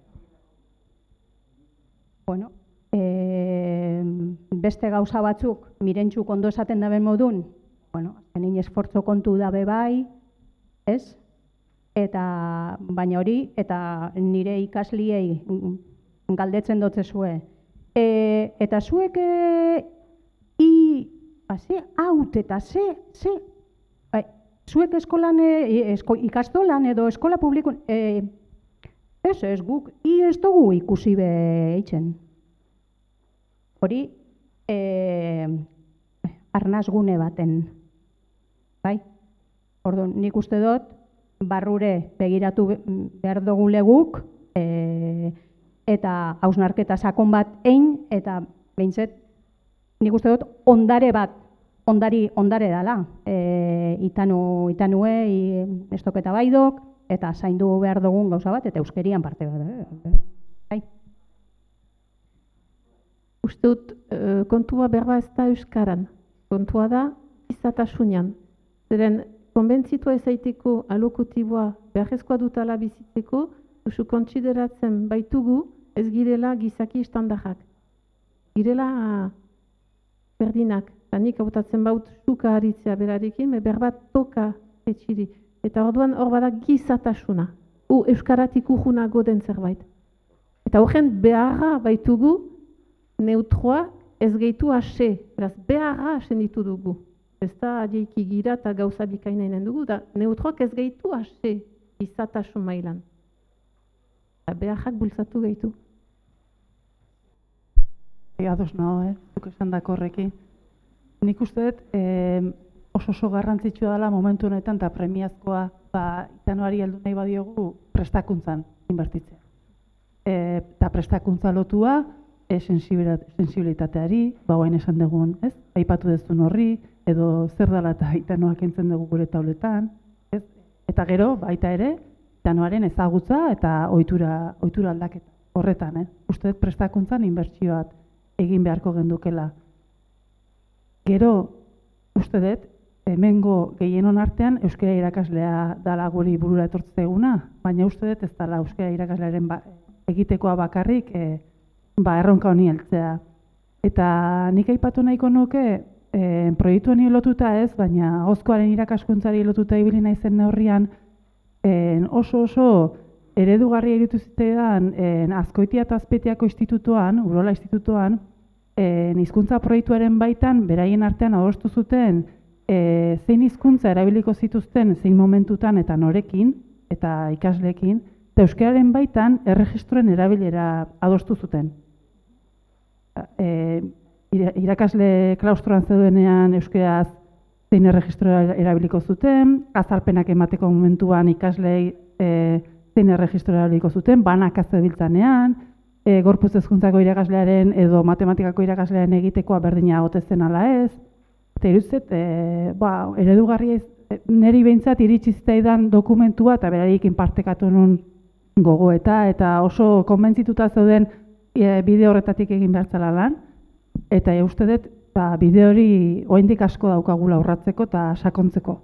Bueno, beste gauza batzuk mirentxuk ondo esaten daben modun, bueno, azkenin esfortzo kontu dabe bai, ez? Eta baina hori, eta nire ikasliei galdetzen dotzezue. Eta zuek haut eta zuek eskolan, ikastolan edo eskola publikun, ez guk, ez dugu ikusi behitzen. Hori, arnazgune baten, bai? Orduan, nik uste dut, barrure begiratu behar dugule guk, eta hausnarketa sakon bat egin, eta behintzet, nik uste dut, ondare bat, ondare dala, itanue, estoketa baidok, eta zaindu behar dugun gauza bat, eta euskerian parte bat. Uste dut, kontua berba ez da euskaran, kontua da izatasunean. Zeren, konbentzitua ezaiteko alokutiboa beharrezkoa dutala bizitzeko, duzu kontsideratzen baitugu ez girela gizaki standarrak. Girela berdinak. Nik hautatzen baut zuka haritzea berarekin, berbat toka etxiri. Eta orduan hor bada gizatasuna. Euskaratik urgunago den zerbait. Eta horren beharra baitugu neutroa ez gehitu ase. Beraz, beharra asen ditu dugu. Ez da adeiki gira eta gauza bikainainen dugu, da neutroak ez gehitu ase gizatasun mailan. Beharrak bultzatu gehitu. Ados nago, duk esan dako horrekin. Nik uste dut oso garrantzitsua dela momentu honetan eta premiazkoa itanoari heldu nahi badiogu prestakuntzan inbertitzea. Eta prestakuntza lotua sensibilitateari, guain esan dugun, ez? Aipatu dezun horri, edo zer dela eta itanoak entzen dugu gure tauletan, ez? Eta gero, baita ere, itanoaren ezagutza eta ohitura aldaketa horretan, Uste dut prestakuntzan inbertsioat egin beharko gendukela. Gero, uste dut, hemengo gehienon artean euskara irakaslea dala guri burura etortzeguna, baina uste dut ez dala euskara irakaslearen egitekoa bakarrik erronka honi heltzea. Eta nik aipatu nahiko nuke, proiektu honi lotuta ez, baina ahozkoaren irakaskuntzari lotuta ibili naizen neurrian, oso eredugarria iruditu zitzaidan Azkoitia eta Azpeitiako institutuan, Urola institutuan, hizkuntza proiektuaren baitan, beraien artean adostu zuten zein hizkuntza erabiliko zituzten zein momentutan eta norekin, eta ikasleekin, eta euskararen baitan erregistroen erabilera adostu zuten. Irakasle klaustroan zeudenean euskaraz zein erregistro erabiliko zuten, azalpenak emateko momentuan ikaslei zein erregistrorariko zuten, banak zebiltzanean, gorputz hezkuntzako irakaslearen edo matematikako irakaslearen egitekoa berdina gotezen ala ez. Eta iruzet, eredugarria niri behintzat iritsi zitzaidan dokumentua eta berarekin partekatu nun gogoeta eta oso konbentzituta zeuden bide horretatik egin behar zela lan. Eta uste dut, bide hori oraindik asko daukagula urratzeko eta sakontzeko.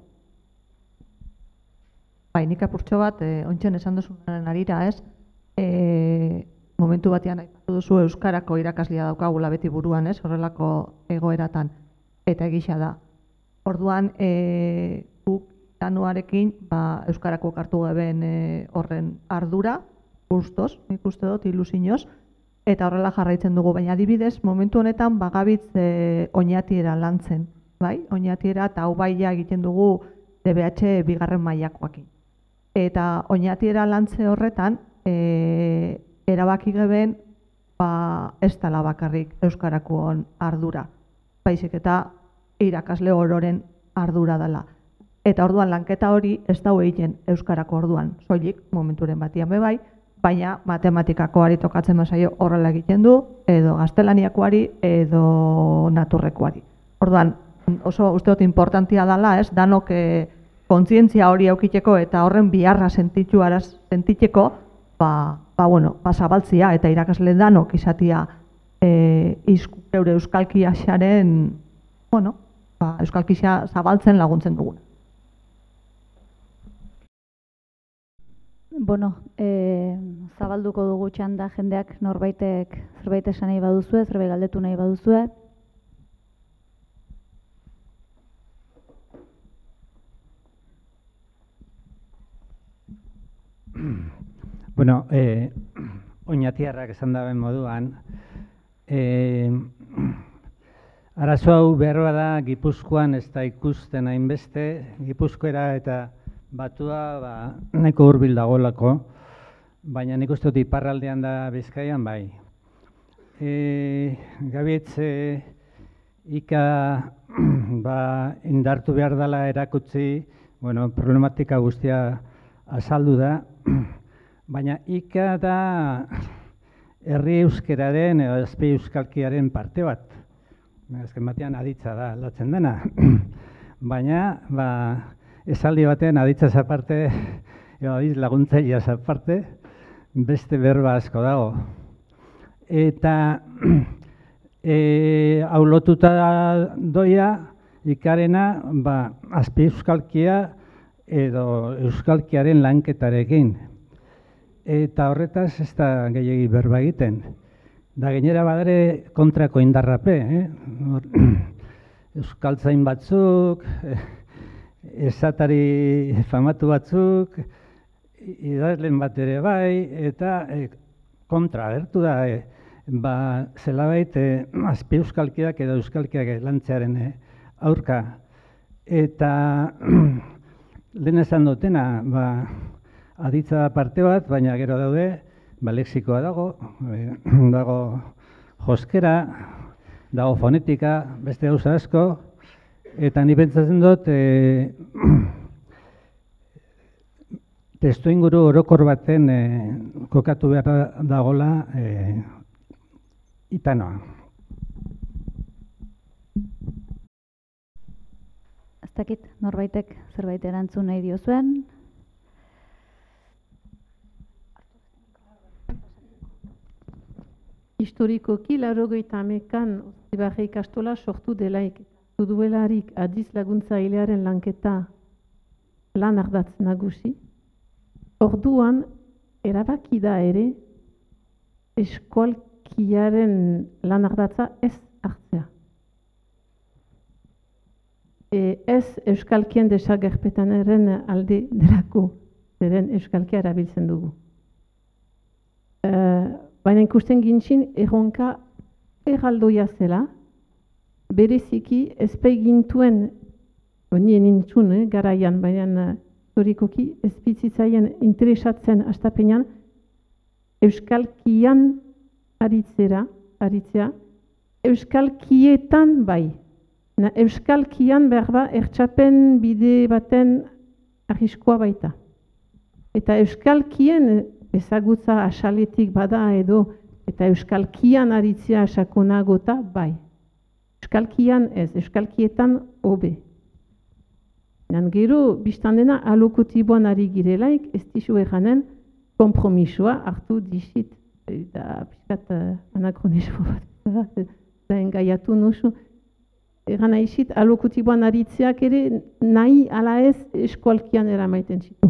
Nik apurtxo bat, ontsen esan duzunaren arira ez, momentu batean aipatu duzu euskarako irakaslea daukagula beti buruan ez, horrelako egoeratan, eta egisa da. Orduan, guk tanuarekin euskarako kartu geben horren ardura, guztoz, nik uste dut, ilusinoz, eta horrela jarraitzen dugu, baina adibidez, momentu honetan bagabitz oinatiera lantzen, bai? Oinatiera eta hau baia egiten dugu DBH bigarren mailakoakin. Eta oinatiera lantze horretan, erabaki geben, ez dela bakarrik euskarakoon ardura, baizik eta irakasle ororen ardura dela. Eta orduan lanketa hori ez dago egiten euskarako orduan, soilik momenturen batian bebai, baina matematikakoari tokatzen bazaio horrela egiten du, edo gaztelaniakoari, edo naturrekoari. Orduan, oso uste dut importantia dela, ez, danok kontzientzia hori aukiteko eta horren biharra sentitzeko, zabaltzia eta irakasle danok izatia eure euskalkiaxaren, euskalkiaxa zabaltzen laguntzen duguna. Zabalduko dugu txanda jendeak norbaitek zerbait esan nahi baduzue, zerbait galdetu nahi baduzue. Oinatiarrak esan daben moduan, arazo hau behar da Gipuzkoan ez da ikusten hainbeste, Gipuzkoera eta batua nahiko hurbil dagoelako, baina nik uste dut iparraldean da Bizkaian bai. Gabitz, ika indartu behar dela erakutsi, problematika guztia azaldu da, baina ika da herri euskeraren edo azpi euskalkiaren parte bat. Azken batean aditza da aldatzen dena, baina esaldi batean aditzaz aparte, aditz laguntzaileaz aparte, beste berba asko dago. Eta hau lotuta doia ikarena azpi euskalkia edo euskalkiaren lanketarekin. Eta horretaz ez da gehiagi berba egiten. Da gainera badare kontrako indarrape, euskaltzain batzuk, esatari famatu batzuk, idazlen bat ere bai, eta kontra agertu da, zelabait azpi euskalkiak edo euskalkiak lantzearen aurka. Eta lehen esan dutena, aditza parte bat, baina gero daude, lexikoa dago joskera, dago fonetika, beste gauza asko, eta ni pentsatzen dut testuinguru orokor baten kokatu behar dagola itanoa. Ez dakit, norbaitek zerbait erantzun nahi diozuen. Historikoki, 80ean Zibarre ikastola sortu delaik, duelarik adiz laguntzailearen lanketa lan ardatz nagusi. Orduan, erabaki da ere, eskolkiaren lan ardatza ez hartzea. Ez euskalkien desagerpetanaren alde delako, zeren euskalkia erabiltzen dugu. Baina ikusten gintzin, erronka erraldoia zela, bereziki ezpeigintuen, nien nintzun garaian, baina historikoki ezpizitzaien interesatzen astapenean, euskalkian aritzea, euskalkietan bai. Euskalkian behar ertxapen bide baten arriskoa baita. Eta euskalkien ezagutza asaletik bada edo, eta euskalkian aritzea sakonagota bai. Euskalkian ez, euskalkietan hobe. Gero, biztan dena, alokotiboan ari girelaik, ez dizu eganen, kompromisoa hartu dizit. Da, piskat, anakronismo bat, da engaiatu nusu. Egan aizit, alokotiboan aritzeak ere, nahi ala ez eskualkian eramaiten zitu.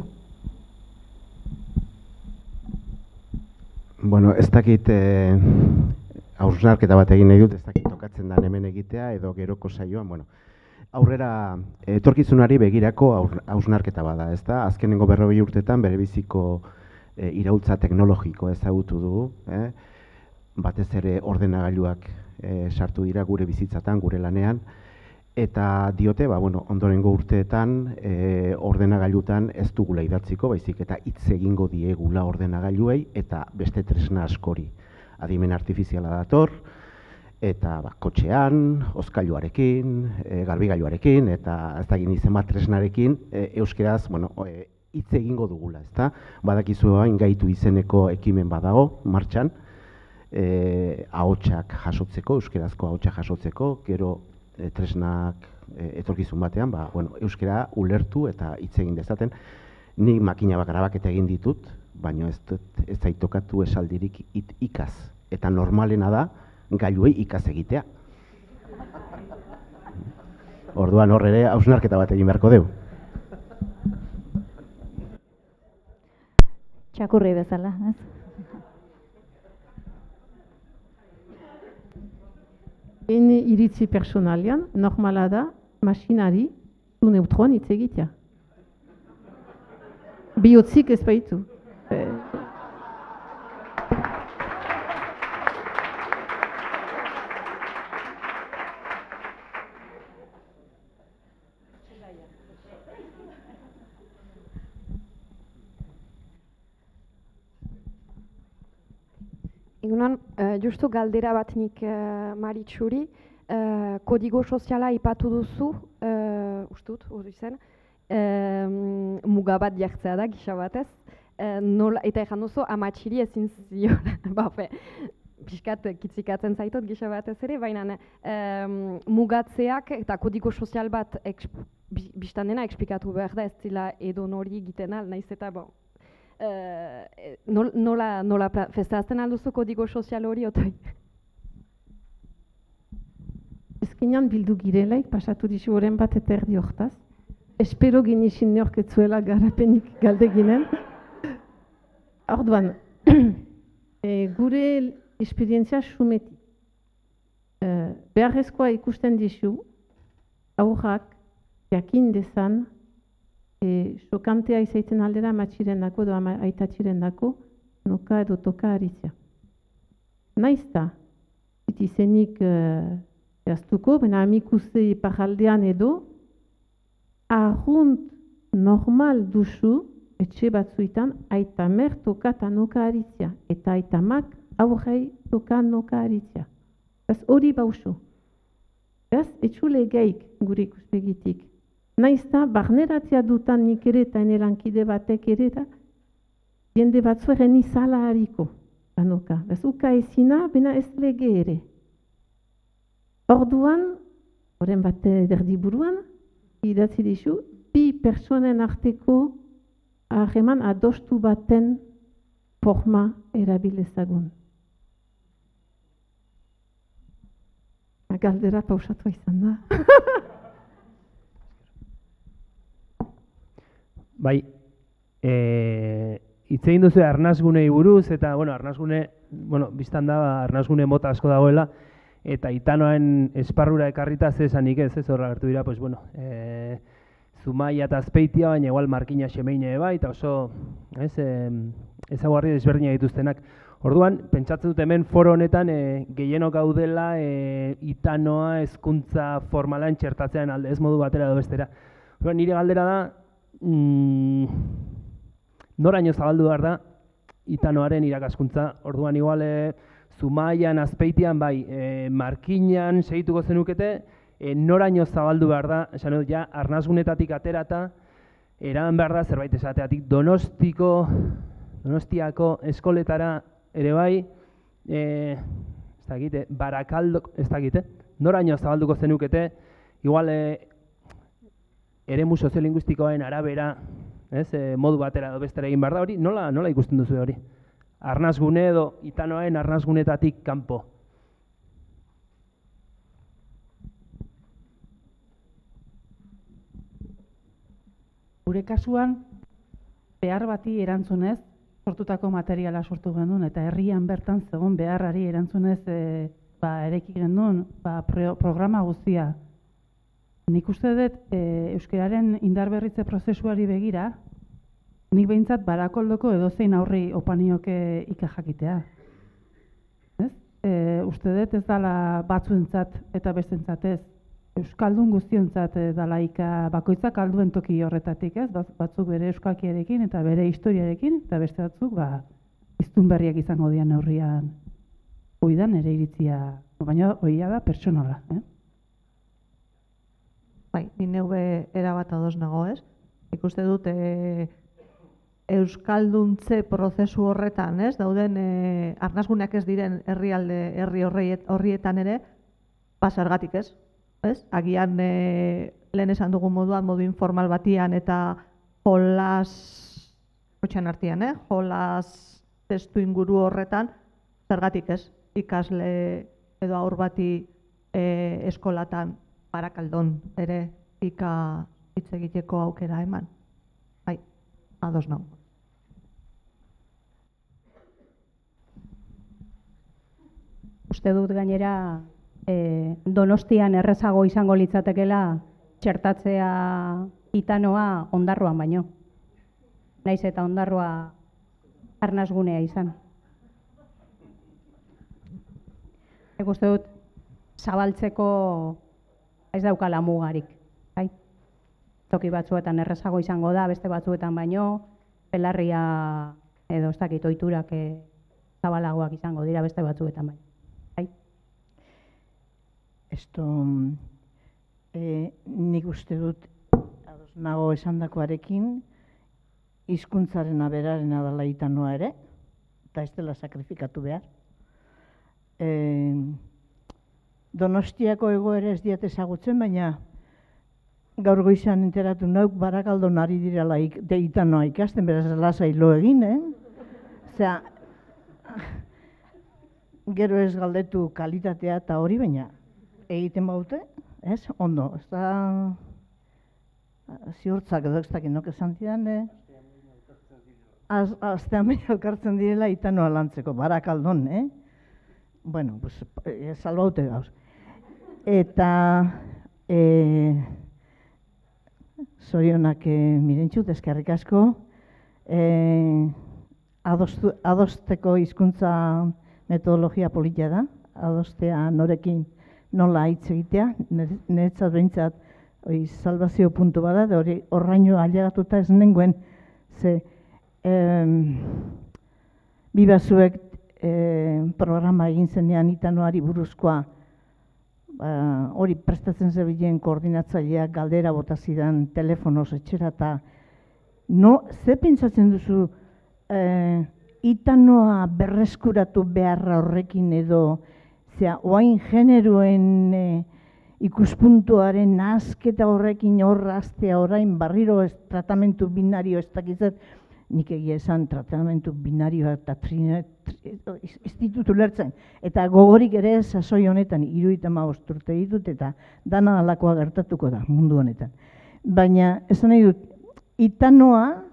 Bueno, ez dakit hausnarketa bat egin nahi dut, ez dakit tokatzen da hemen egitea edo geroko saioan, bueno, aurrera etorkizunari begirako hausnarketa bada, ezta? Azkenengo 40 urtetan bere biziko iraultza teknologiko ezagutu dugu, batez ere ordenagailuak sartu dira gure bizitzatan, gure lanean, eta diote, ondorengo urteetan ordenagailutan ez dugula idatziko, baizik eta hitz egingo diegula ordenagailuei eta beste tresna askori. Adimen artifiziala dator, eta kotxean, hozkailuarekin, garbigailuarekin, eta ez da izen bat tresnarekin, euskeraz, hitz egingo dugula, ezta? Badakizu hain gaitu izeneko ekimen badago, martxan, ahotsak jasotzeko, euskerazko ahotsak jasotzeko, gero tresnak etorkizun batean, euskera ulertu eta hitz egin dezaten. Nik makina grabaketa egin ditut, baina ez zaitokatu esaldirik ikaz. Eta normalena da, gailuei ikaz egitea. Orduan hor ere, hausnarketa bat egin beharko dugu. Txakurri bezala, ez? Iritzi personalian, normala da, masinari zu neutroan hitz egitea. Bihotzik ez baitu. Egunon, justu galdera bat nik Maritxuri, kodigo soziala ipatu duzu, ustut, hori zen, muga bat jartzea da, gisa batez, eta egan duzu, amatxiri ezin zion, pixkat kitzikatzen zaitot gisa batez ere, baina mugatzeak eta kodigo sozial bat biztan dena eksplikatu behar da, ez zila edo nori egiten al, naiz eta nola festazten alduzu kodigo sozial hori otoi? Ezkinan bildu girelaik, pasatu dizu horren bat eta erdi hortaz. Espero ginixin neorketzuela garapenik galde ginen. Orduan, gure esperientzia sumetik. Beharrezkoa ikusten dizu, aurrak jakin dezan, sokantea izaiten aldera amatxiren dako edo aitatxiren dako noka edo toka aritzea. Naiz da, itizenik jaztuko, baina amikuze iparaldean edo, arrunt normal duzu etxe batzuetan aitamer toka eta noka aritzea, eta aitamak aurrei toka noka aritzea. Ez hori bauzu. Ez etxule geik gure ikuspegitik. Naiz da, barneratzea dutan nik ere eta enelankide batek ere da, jende batzueren izala hariko, anoka. Ez uka ezina, bena ez lege ere. Orduan, horren bat derdiburuan, idatzi dizu, bi personen arteko harreman adostu baten forma erabilezagun. Galdera pausatu izan da. Bai, hitz egin duzu arnasgunei buruz, eta, arnasgune, biztan da, arnasgune mota asko dagoela, eta Itanoaren esparrura ekarrita zesanik ez horra gertu dira, Zumaia eta Azpeitia, baina igual Markina Xemeine bai, eta oso, ezaguarri desberdina dituztenak. Orduan, pentsatzen dut hemen foro honetan gehienok gaudela Itanoa hezkuntza formalan txertatzean alde, ez modu batera edo bestera. Nire galdera da, noraino zabaldu behar da Itanoaren irakaskuntza. Orduan igual Zumaian, Azpeitian, bai, Markinan segituko zenukete, noraino zabaldu behar da, esan dut, ja, arnasgunetatik aterata, eraman behar da zerbait esateatik Donostiako eskoletara ere bai, ez dakit, Barakaldo, ez dakit, noraino zabalduko zenukete, igual eremu soziolinguistikoaren arabera, modu batera edo bestera egin behar da hori, nola ikusten duzu hori? Arnasgune edo Itanoaren arnasgunetatik kanpo. Gure kasuan, behar bati erantzunez, sortutako materiala sortu genuen, eta herrian bertan zegoen beharrari erantzunez eraiki genuen programa guztia. Nik uste dut euskararen indarberritze prozesuari begira, nik behintzat Barakoldoko edozein aurri opanioke ikajakitea. Uste dut ez dala batzuentzat eta bestentzat ez. Euskaldun guztiontzat dala bakoitzak alduen toki horretatik, ez? Batzuk bere euskalkiarekin eta bere historiarekin, eta beste batzuk hiztun berriak izango dian neurrian. Hoi da nire iritzia, baina hoia da pertsonala. Bai, ni neube erabat ados nago, ez? Ikuste dut euskalduntze prozesu horretan, ez? Dauden arnasguneak ez diren herri horrietan ere, zergatik ez? Agian lehen esan dugun moduan, modu informal batian eta jolas, kotxean artean, jolas testu inguru horretan, zergatik ez? Ikasle edo aur bati eskolatan Barakaldon ere hitz egiteko aukera eman. Bai, ados nago. Uste dut gainera Donostian errezago izango litzatekela txertatzea Itanoa Ondarroan baino. Naiz eta Ondarroa arnasgunea izan. Uste dut zabaltzeko ez daukala mugarik. Toki batzuetan errezago izango da, beste batzuetan baino, belarria edo ez dakit ohiturak zabalagoak izango dira beste batzuetan baino. Nik uste dut, ados nago esandakoarekin, hizkuntzaren aberarena dela Itanoa ere, eta ez dela sakrifikatu behar. Donostiako egoera ez diat ezagutzen, baina gaur goizan enteratu nauk Barakaldon ari direla Itanoa ikasten, beraz lasai lo egin, Osea, gero ez galdetu kalitatea eta hori, baina egiten baute, ondo, ez da ziurtzak edo ez dakit nok esan didan, astean behin elkartzen direla Itanoa lantzeko, Barakaldon, bueno, salbaute gauz. Eta zorionak mirentxut, eskerrik asko, adosteko hizkuntza metodologia polita da, adostea norekin nola hitz egitea, niretzat behintzat salvazio puntu bada, da hori horraino ailegatuta ez nengoen, ze bibazuek programa egin zenean Itanoari buruzkoa, hori prestatzen zebilen koordinatzaileak galdera bota zidan telefonoz etxera, eta ze pentsatzen duzu Itanoa berreskuratu beharra horrekin edo oain generoen ikuspuntuaren nazketa horrekin horraztea orain barriro tratamentu binario ez dakizet, nik egia esan tratamentu binarioa eta ez ditut ulertzen. Eta gogorik ere sasoi honetan 75 urte ditut eta dana alakoa gertatuko da mundu honetan. Baina esan nahi dut, Itanoa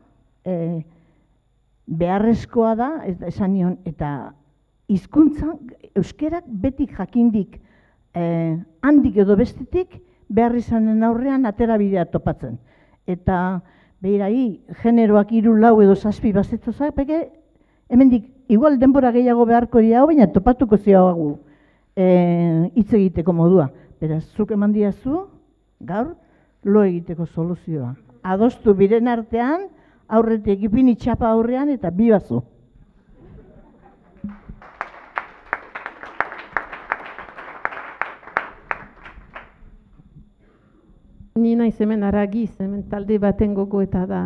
beharrezkoa da, esan nion, eta hizkuntza euskerak betik jakindik handik edo bestetik behar izanen aurrean aterabidea topatzen. Eta behirai, generoak 3, 4 edo 7 bazetozak, peke hemendik igual denbora gehiago beharko dira, baina topatuko ziago hitz egiteko modua. Beraz, zuk eman diazu, gaur, lo egiteko soluzioa. Adostu biren artean, aurretik ipini txapa aurrean eta bibazu. Ni naiz hemen haragiz, hemen talde baten gogoeta da.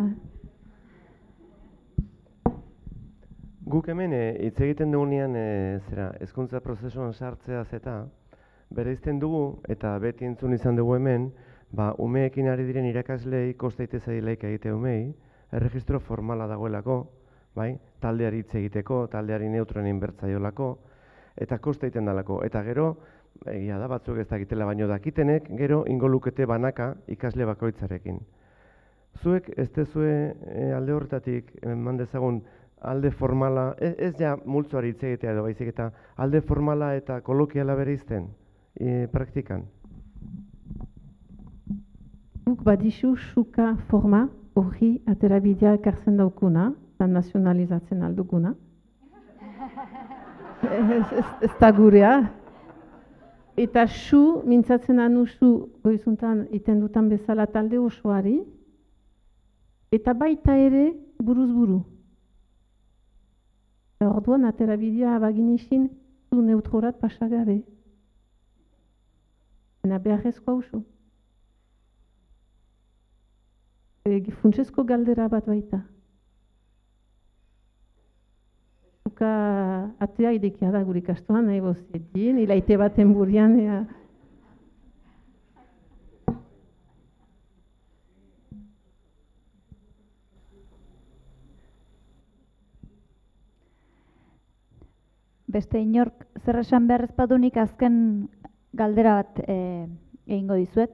Guk hemen hitz egiten dugunean hezkuntza prozesuan sartzeaz eta bereizten dugu eta beti entzun izan dugu hemen, umeekin ari diren irakaslei kosta zailaik egite umei, erregistro formala dagoelako, bai, taldeari hitz egiteko, taldeari neutroen inbertzaiolako, eta kosta egiten dalako. Eta gero, egia da batzuk ez dakitela baino dakitenek, gero ingo lukete banaka ikasle bakoitzarekin. Zuek ez dezue alde horretatik eman dezagun alde formala, ez ja multzoari hitz egitea edo baizik eta alde formala eta kolokiala bereizten praktikan? Guk badizu suka forma hori aterabidea ekartzen daukuna, eta nazionalizatzen alduguna. Ez da gurea. Eta su, mintzatzen anusu goizuntan iten dutan bezala talde osoari, eta baita ere buruz buru. Orduan aterabidea baginixin zu neutrorat pasagabe. Ena beharrezko hausu. Funtsezko galdera bat baita. Zuka atea idekia da gure ikastoan, nahi bozietin, ilaite baten burian. Beste inork zer esan behar ezpadunik azken galdera bat egingo dizuet.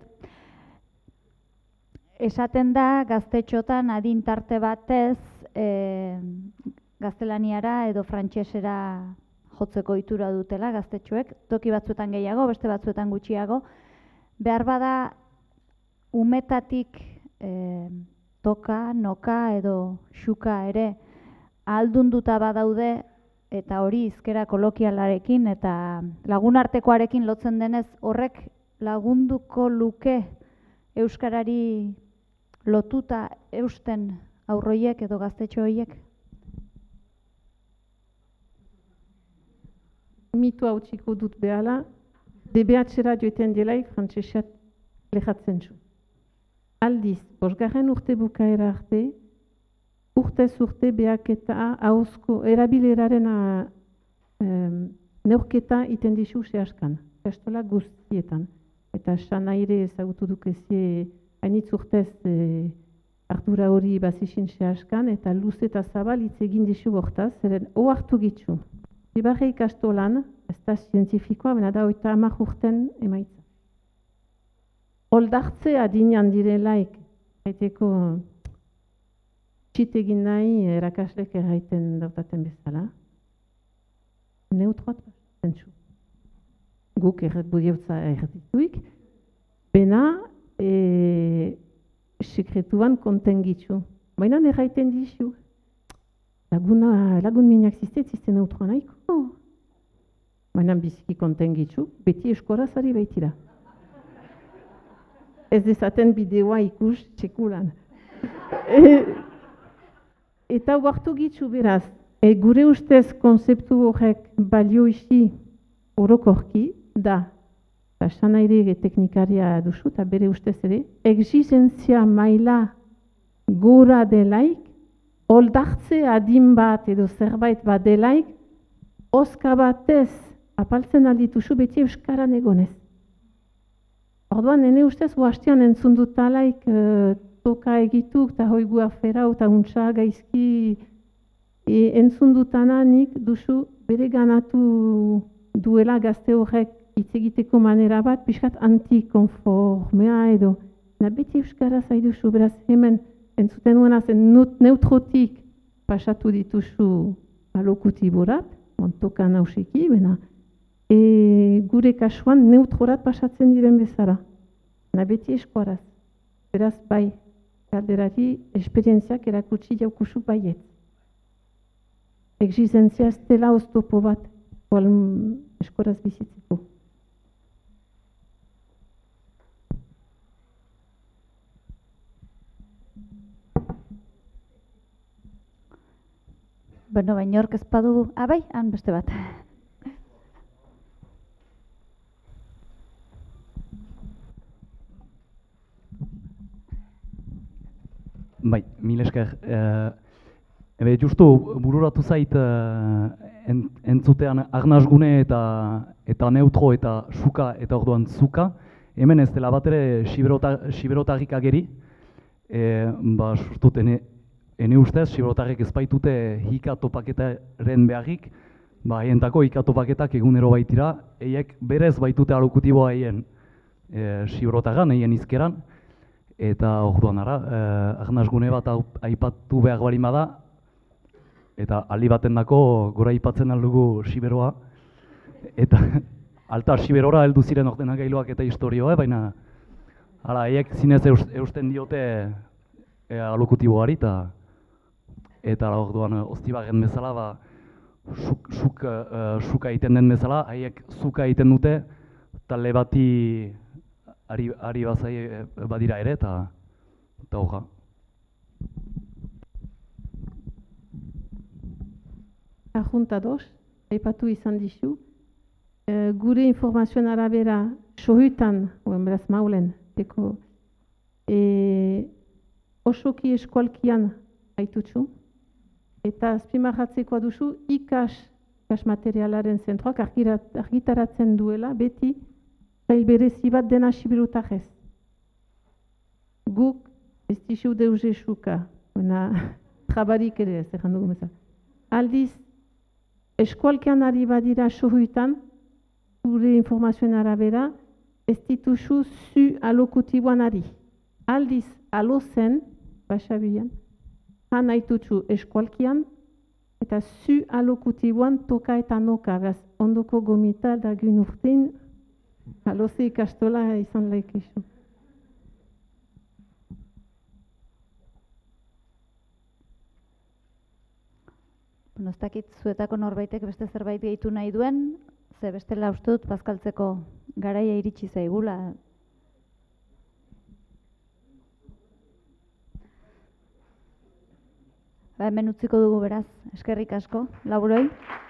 Esaten da gaztetxotan adin tarte batez gaztelaniara edo frantsesera jotzeko ohitura dutela gaztetxoek, toki batzuetan gehiago, beste batzuetan gutxiago. Behar bada umetatik toka, noka edo xuka ere ahaldunduta badaude, eta hori hizkera kolokialarekin eta lagunartekoarekin lotzen denez, horrek lagunduko luke euskarari lotuta eusten aurroiek edo gaztetxo horiek? Mitu hau txiko dut behala, DBH-era joiten delaik frantsesat lehatzen zu. Aldiz, 5. urte bukaera arte, urtez urte behak eta hauzko erabileraren neurketa iten dizu zehazkan, estola guztietan. Eta sanaire ezagutu dukezie hainitz urtez ardura hori bazixin zehazkan, eta luz eta zabal hitz egin dizu hortaz, zeren ohartu gitzu. Zibarre ikastolan, ez da zientifikoa, bena da 30 urten emaitza. Oldartze adinean direlaik, haiteko txit egin nahi erakaslek erraiten dautaten bezala. Neutroat zentzu. Guk budiotza erdituik, bena sekretuan konten gitzu. Baina erraiten dizu. Lagun minak zizte neutroa nahiko. Baina biziki konten gitzu, beti eskorazari baitira. Ez dezaten bideoa ikus txekulan. Eta huartu gitzu beraz, gure ustez konzeptu horrek balio isi orokorki da, eta sanaire teknikaria duzu, eta bere ustez ere, exigentzia maila gora delaik, oldartze adin bat edo zerbait bat delaik, oska batez apaltzen aldituzu beti euskaran egonez. Orduan, nene ustez, huastean entzun dutalaik toka egituk, eta hoigu aferau, eta untsa gaizki entzun dutana nik duzu bere ganatu duela gazte horrek hitz egiteko manera bat, pixkat antikonformea edo. Beti euskara zaiduzu, beraz hemen entzuten duena zen neutrotik pasatu dituzu alokutiborat, montoka nausiki, bena gure kasuan neutrorat pasatzen diren bezala. Beti eskoraz. Beraz, bai, galderari esperientziak erakutsi jaukusu baiet. Exigentzia ez dela oztopo bat, eskoraz bizitzeko. Bueno, baina hork ezpadu, bai, han beste bat. Bai, mil esker. Justu, bururatu zait entzutean arnasgune eta neutro eta suka eta orduan zuka. Hemen ez dela bat ere siberotarrik ageri. Surtut, ene ustez, siberotarrek ez baitute hika topaketaren beharrik, haientako hika topaketak egunero baitira, eiek berez baitute alokutiboa eien siberotarran, eien izkeran, eta orduan arnasgune bat aipatu behar bali da, eta aldi baten dako gora aipatzen aldugu siberoa, eta alta siberora heldu ziren ordenagailuak eta historioa, baina haiek zinez eusten diote alokutiboari, eta orduan oztibarren bezala, suka egiten den bezala, haiek zuka egiten dute, talde bati ari bazai badira ere, eta hoja. Ajunta dos, aipatu izan dizu, gure informazioen arabera sohutan, beraz maulen, osoki eskualkian haitutzu, eta azpimarratzekoa duzu ikas materialaren zentroak argitaratzen duela beti sail berezi bat dena siberotarrez. Guk ez dizu deuze suka, trabarik ere ez erran dugu bezala. Aldiz, eskualkean ari badira sohutan, gure informazioen arabera, ez dituzu zu alokutiboan ari. Aldiz, alo zen, basabian, han haitutzu eskualkian, eta zu alokutiboan toka eta noka, beraz, ondoko gomita da gun urtein, aloze ikastola izan laikizu. Ez dakit zuetako norbaitek beste zerbait gehitu nahi duen, ze bestela uste dut bazkaltzeko garaia iritsi zaigula. Hemen utziko dugu beraz, eskerrik asko, laburoi.